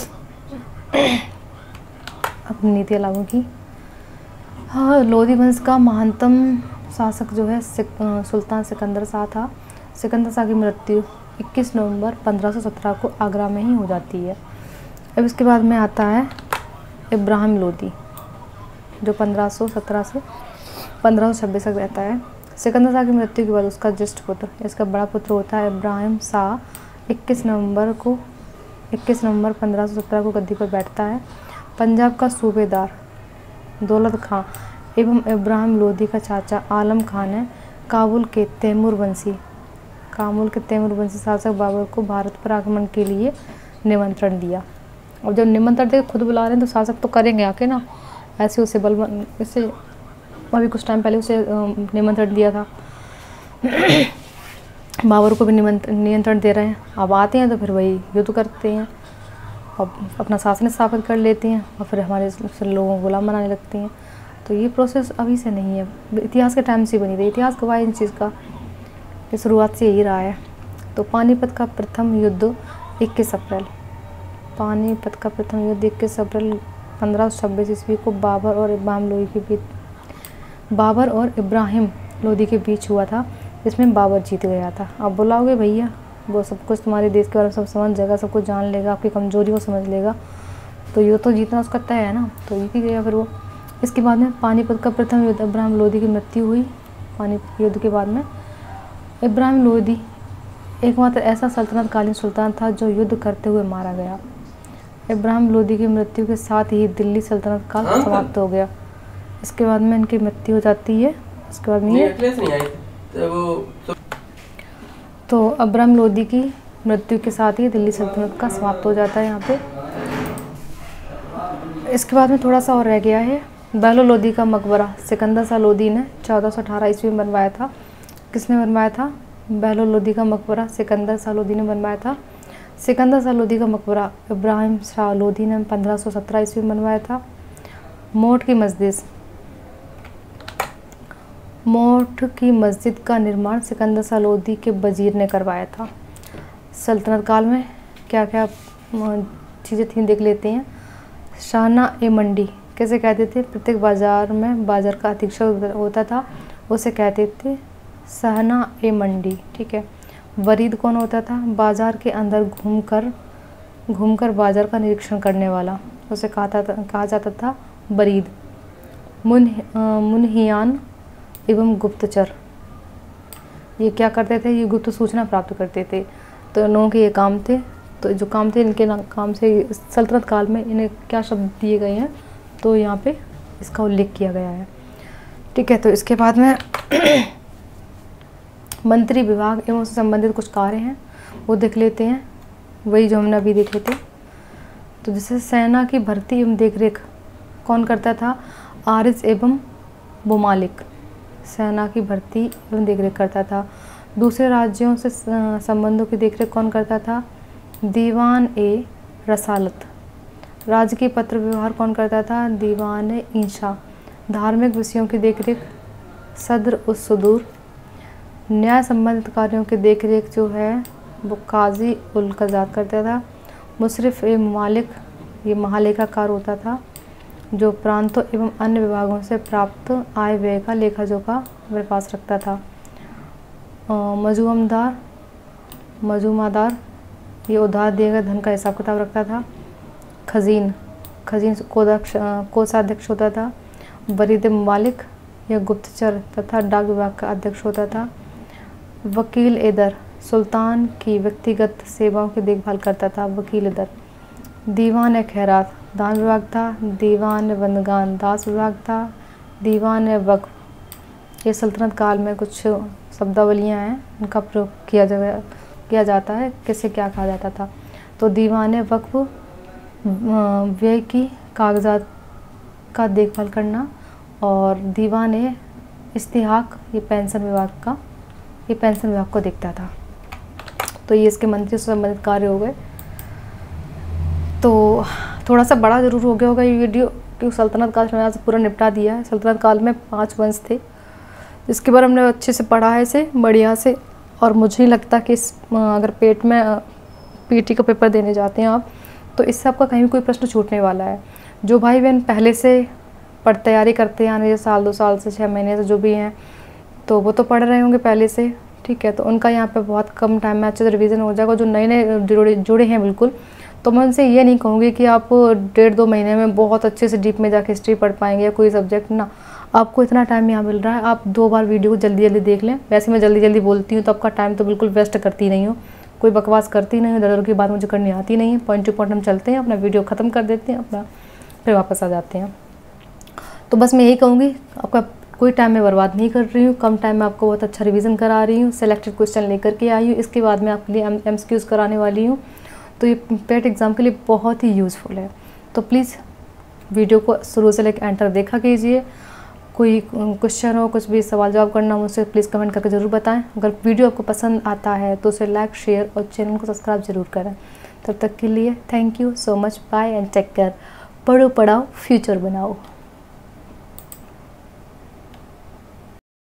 अपनी नीतियाँ लागू की। हाँ, लोदी वंश का महानतम शासक जो है सुल्तान सिकंदर शाह था। सिकंदर शाह की मृत्यु इक्कीस नवंबर पंद्रह सौ सत्रह को आगरा में ही हो जाती है। अब इसके बाद में आता है इब्राहिम लोदी जो पंद्रह सौ सत्रह से पंद्रह सौ छब्बीस तक रहता है। सिकंदर शाह की मृत्यु के बाद उसका ज्येष्ठ पुत्र इसका बड़ा पुत्र होता है इब्राहिम शाह इक्कीस नवंबर को इक्कीस नवंबर पंद्रह सौ सत्रह को गद्दी पर बैठता है। पंजाब का सूबेदार दौलत खां एवं इब्राहिम लोदी का चाचा आलम खां ने काबुल के तैमूर वंशी काबुल के तैमूर वंशी शासक बाबर को भारत पर आक्रमण के लिए निमंत्रण दिया। अब जब निमंत्रण दे खुद बुला रहे हैं तो शासक तो करेंगे आके ना, ऐसे उसे बल इससे अभी कुछ टाइम पहले उसे निमंत्रण दिया था बाबर को भी निमंत्रण नियंत्रण दे रहे हैं। अब आते हैं तो फिर वही युद्ध करते हैं और अपना शासन स्थापित कर लेते हैं और फिर हमारे लोगों को गुलाम बनाने लगते हैं। तो ये प्रोसेस अभी से नहीं है, इतिहास के टाइम से बनी रही। इतिहास गवाह इन चीज़ का कि शुरुआत से यही रहा है। तो पानीपत का प्रथम युद्ध इक्कीस अप्रैल पानीपत का प्रथम युद्ध इक्कीस अप्रैल पंद्रह सौ छब्बीस ईस्वी को बाबर और इब्राहिम लोदी के बीच बाबर और इब्राहिम लोदी के बीच हुआ था, जिसमें बाबर जीत गया था। अब बुलाओगे भैया वो सब कुछ तुम्हारे देश के बारे में सब समझ जाएगा, सब कुछ जान लेगा, आपकी कमजोरी को समझ लेगा, तो ये तो जीतना उसका तय है ना, तो जीत ही गया फिर वो। इसके बाद में पानीपत का प्रथम युद्ध इब्राहिम लोदी की मृत्यु हुई। पानीपत युद्ध के बाद में इब्राहिम लोदी एकमात्र ऐसा सल्तनत कालीन सुल्तान था जो युद्ध करते हुए मारा गया। इब्राहिम लोदी की मृत्यु के साथ ही दिल्ली सल्तनत काल समाप्त हो गया। इसके बाद में इनकी मृत्यु हो जाती है। इसके बाद में तो इब्राहिम लोदी की मृत्यु के साथ ही दिल्ली सल्तनत का समाप्त हो जाता है यहाँ पे। इसके बाद में थोड़ा सा और रह गया है बहलोल लोदी का मकबरा सिकंदर शाह लोदी ने चौदह सौ अठारह ईस्वी में बनवाया था। किसने बनवाया था? बहलोल लोदी का मकबरा सिकंदर शाह लोदी ने बनवाया था। सिकंदर शाह लोदी का मकबरा इब्राहिम शाह लोदी ने पंद्रह सौ सत्रह ईस्वी में बनवाया था। मोट की मस्जिद मोट की मस्जिद का निर्माण सिकंदर शाह लोदी के वजीर ने करवाया था। सल्तनत काल में क्या क्या चीज़ें थी देख लेते हैं। शाहना ए मंडी कैसे कहते थे? प्रत्येक बाज़ार में बाज़ार का अधीक्षक होता था, उसे कहते थे शाहना ए मंडी। ठीक है। वरीद कौन होता था? बाज़ार के अंदर घूमकर घूमकर बाज़ार का निरीक्षण करने वाला, उसे कहा था कहा जाता था वरीद। मुन मुनहियान एवं गुप्तचर ये क्या करते थे? ये गुप्त सूचना प्राप्त करते थे। तो लोगों के ये काम थे। तो जो काम थे इनके काम से सल्तनत काल में इन्हें क्या शब्द दिए गए हैं, तो यहाँ पे इसका उल्लेख किया गया है। ठीक है। तो इसके बाद में मंत्री विभाग एवं उससे संबंधित कुछ कार्य हैं वो देख लेते हैं, वही जो हमने अभी देखे थे। तो जैसे सेना की भर्ती एवं देखरेख कौन करता था? आरिज एवं बुमालिक सेना की भर्ती एवं देखरेख करता था। दूसरे राज्यों से संबंधों की देखरेख कौन करता था? दीवान ए रसालत। राज्य के पत्र व्यवहार कौन करता था? दीवान ए इंशा। धार्मिक विषयों की देखरेख सदर उस सुदूर। न्याय संबंधित कार्यों की देखरेख जो है वो काजी उल कज़ात करता था। मुशरिफ ए मालिक ये महालेखाकार होता था जो प्रांतों एवं अन्य विभागों से प्राप्त आय व्यय का लेखा जोखा अपने पास रखता था। मजूमदार मजूमादार ये उधार दिए गए धन का हिसाब किताब रखता था। खजीन खजीन कोषाध्यक्ष कोषाध्यक्ष होता था। बरीद मालिक यह गुप्तचर तथा डाक विभाग का अध्यक्ष होता था। वकील एदर सुल्तान की व्यक्तिगत सेवाओं की देखभाल करता था। वकील एदर। दीवान ए खैरात दान विभाग था। दीवान बंदगान दास विभाग था। दीवान वक्फ ये सल्तनत काल में कुछ शब्दावलियाँ हैं उनका प्रयोग किया जा किया जाता है, किसे क्या कहा जाता था। तो दीवान वक्फ व्यय की कागजात का देखभाल करना, और दीवान इस्तिहाक ये पेंशन विभाग का ये पेंशन विभाग को देखता था। तो ये इसके मंत्री से संबंधित कार्य हो गए। तो थोड़ा सा बड़ा ज़रूर हो गया होगा ये वीडियो, क्योंकि सल्तनत काल में आज पूरा निपटा दिया है। सल्तनत काल में पांच वंश थे, इसके बारे में हमने अच्छे से पढ़ा है इसे बढ़िया से। और मुझे नहीं लगता कि इस अगर पेट में पीटी का पेपर देने जाते हैं आप, तो इससे आपका कहीं भी कोई प्रश्न छूटने वाला है। जो भाई बहन पहले से पढ़ तैयारी करते हैं, यानी साल दो साल से छः महीने से जो भी हैं, तो वो तो पढ़ रहे होंगे पहले से, ठीक है। तो उनका यहाँ पे बहुत कम टाइम में अच्छे से रिवीजन हो जाएगा। जो नए नए जुड़े जुड़े हैं बिल्कुल, तो मैं उनसे ये नहीं कहूँगी कि आप डेढ़ दो महीने में बहुत अच्छे से डीप में जाके हिस्ट्री पढ़ पाएंगे या कोई सब्जेक्ट ना। आपको इतना टाइम यहाँ मिल रहा है, आप दो बार वीडियो को जल्दी जल्दी देख लें। वैसे मैं जल्दी जल्दी बोलती हूँ तो आपका टाइम तो बिल्कुल वेस्ट करती नहीं हूँ, कोई बकवास करती नहीं हूँ, दर की बात मुझे करनी आती नहीं है। पॉइंट टू पॉइंट हम चलते हैं, अपना वीडियो ख़त्म कर देते हैं, अपना फिर वापस आ जाते हैं। तो बस मैं यही कहूँगी, आपका कोई टाइम मैं बर्बाद नहीं कर रही हूँ, कम टाइम में आपको बहुत अच्छा रिवीजन करा रही हूँ, सेलेक्टेड क्वेश्चन लेकर के आई हूँ। इसके बाद मैं आपके लिए एम एम सी क्यूज़ कराने वाली हूँ, तो ये पेट एग्ज़ाम के लिए बहुत ही यूज़फुल है। तो प्लीज़ वीडियो को शुरू से लेकर एंड तक देखा कीजिए। कोई क्वेश्चन हो, कुछ भी सवाल जवाब करना मुझसे प्लीज़ कमेंट करके ज़रूर बताएं। अगर वीडियो आपको पसंद आता है तो उसे लाइक शेयर और चैनल को सब्सक्राइब ज़रूर करें। तब तक के लिए thank you so much, bye and take care. पढ़ो पढ़ाओ फ्यूचर बनाओ।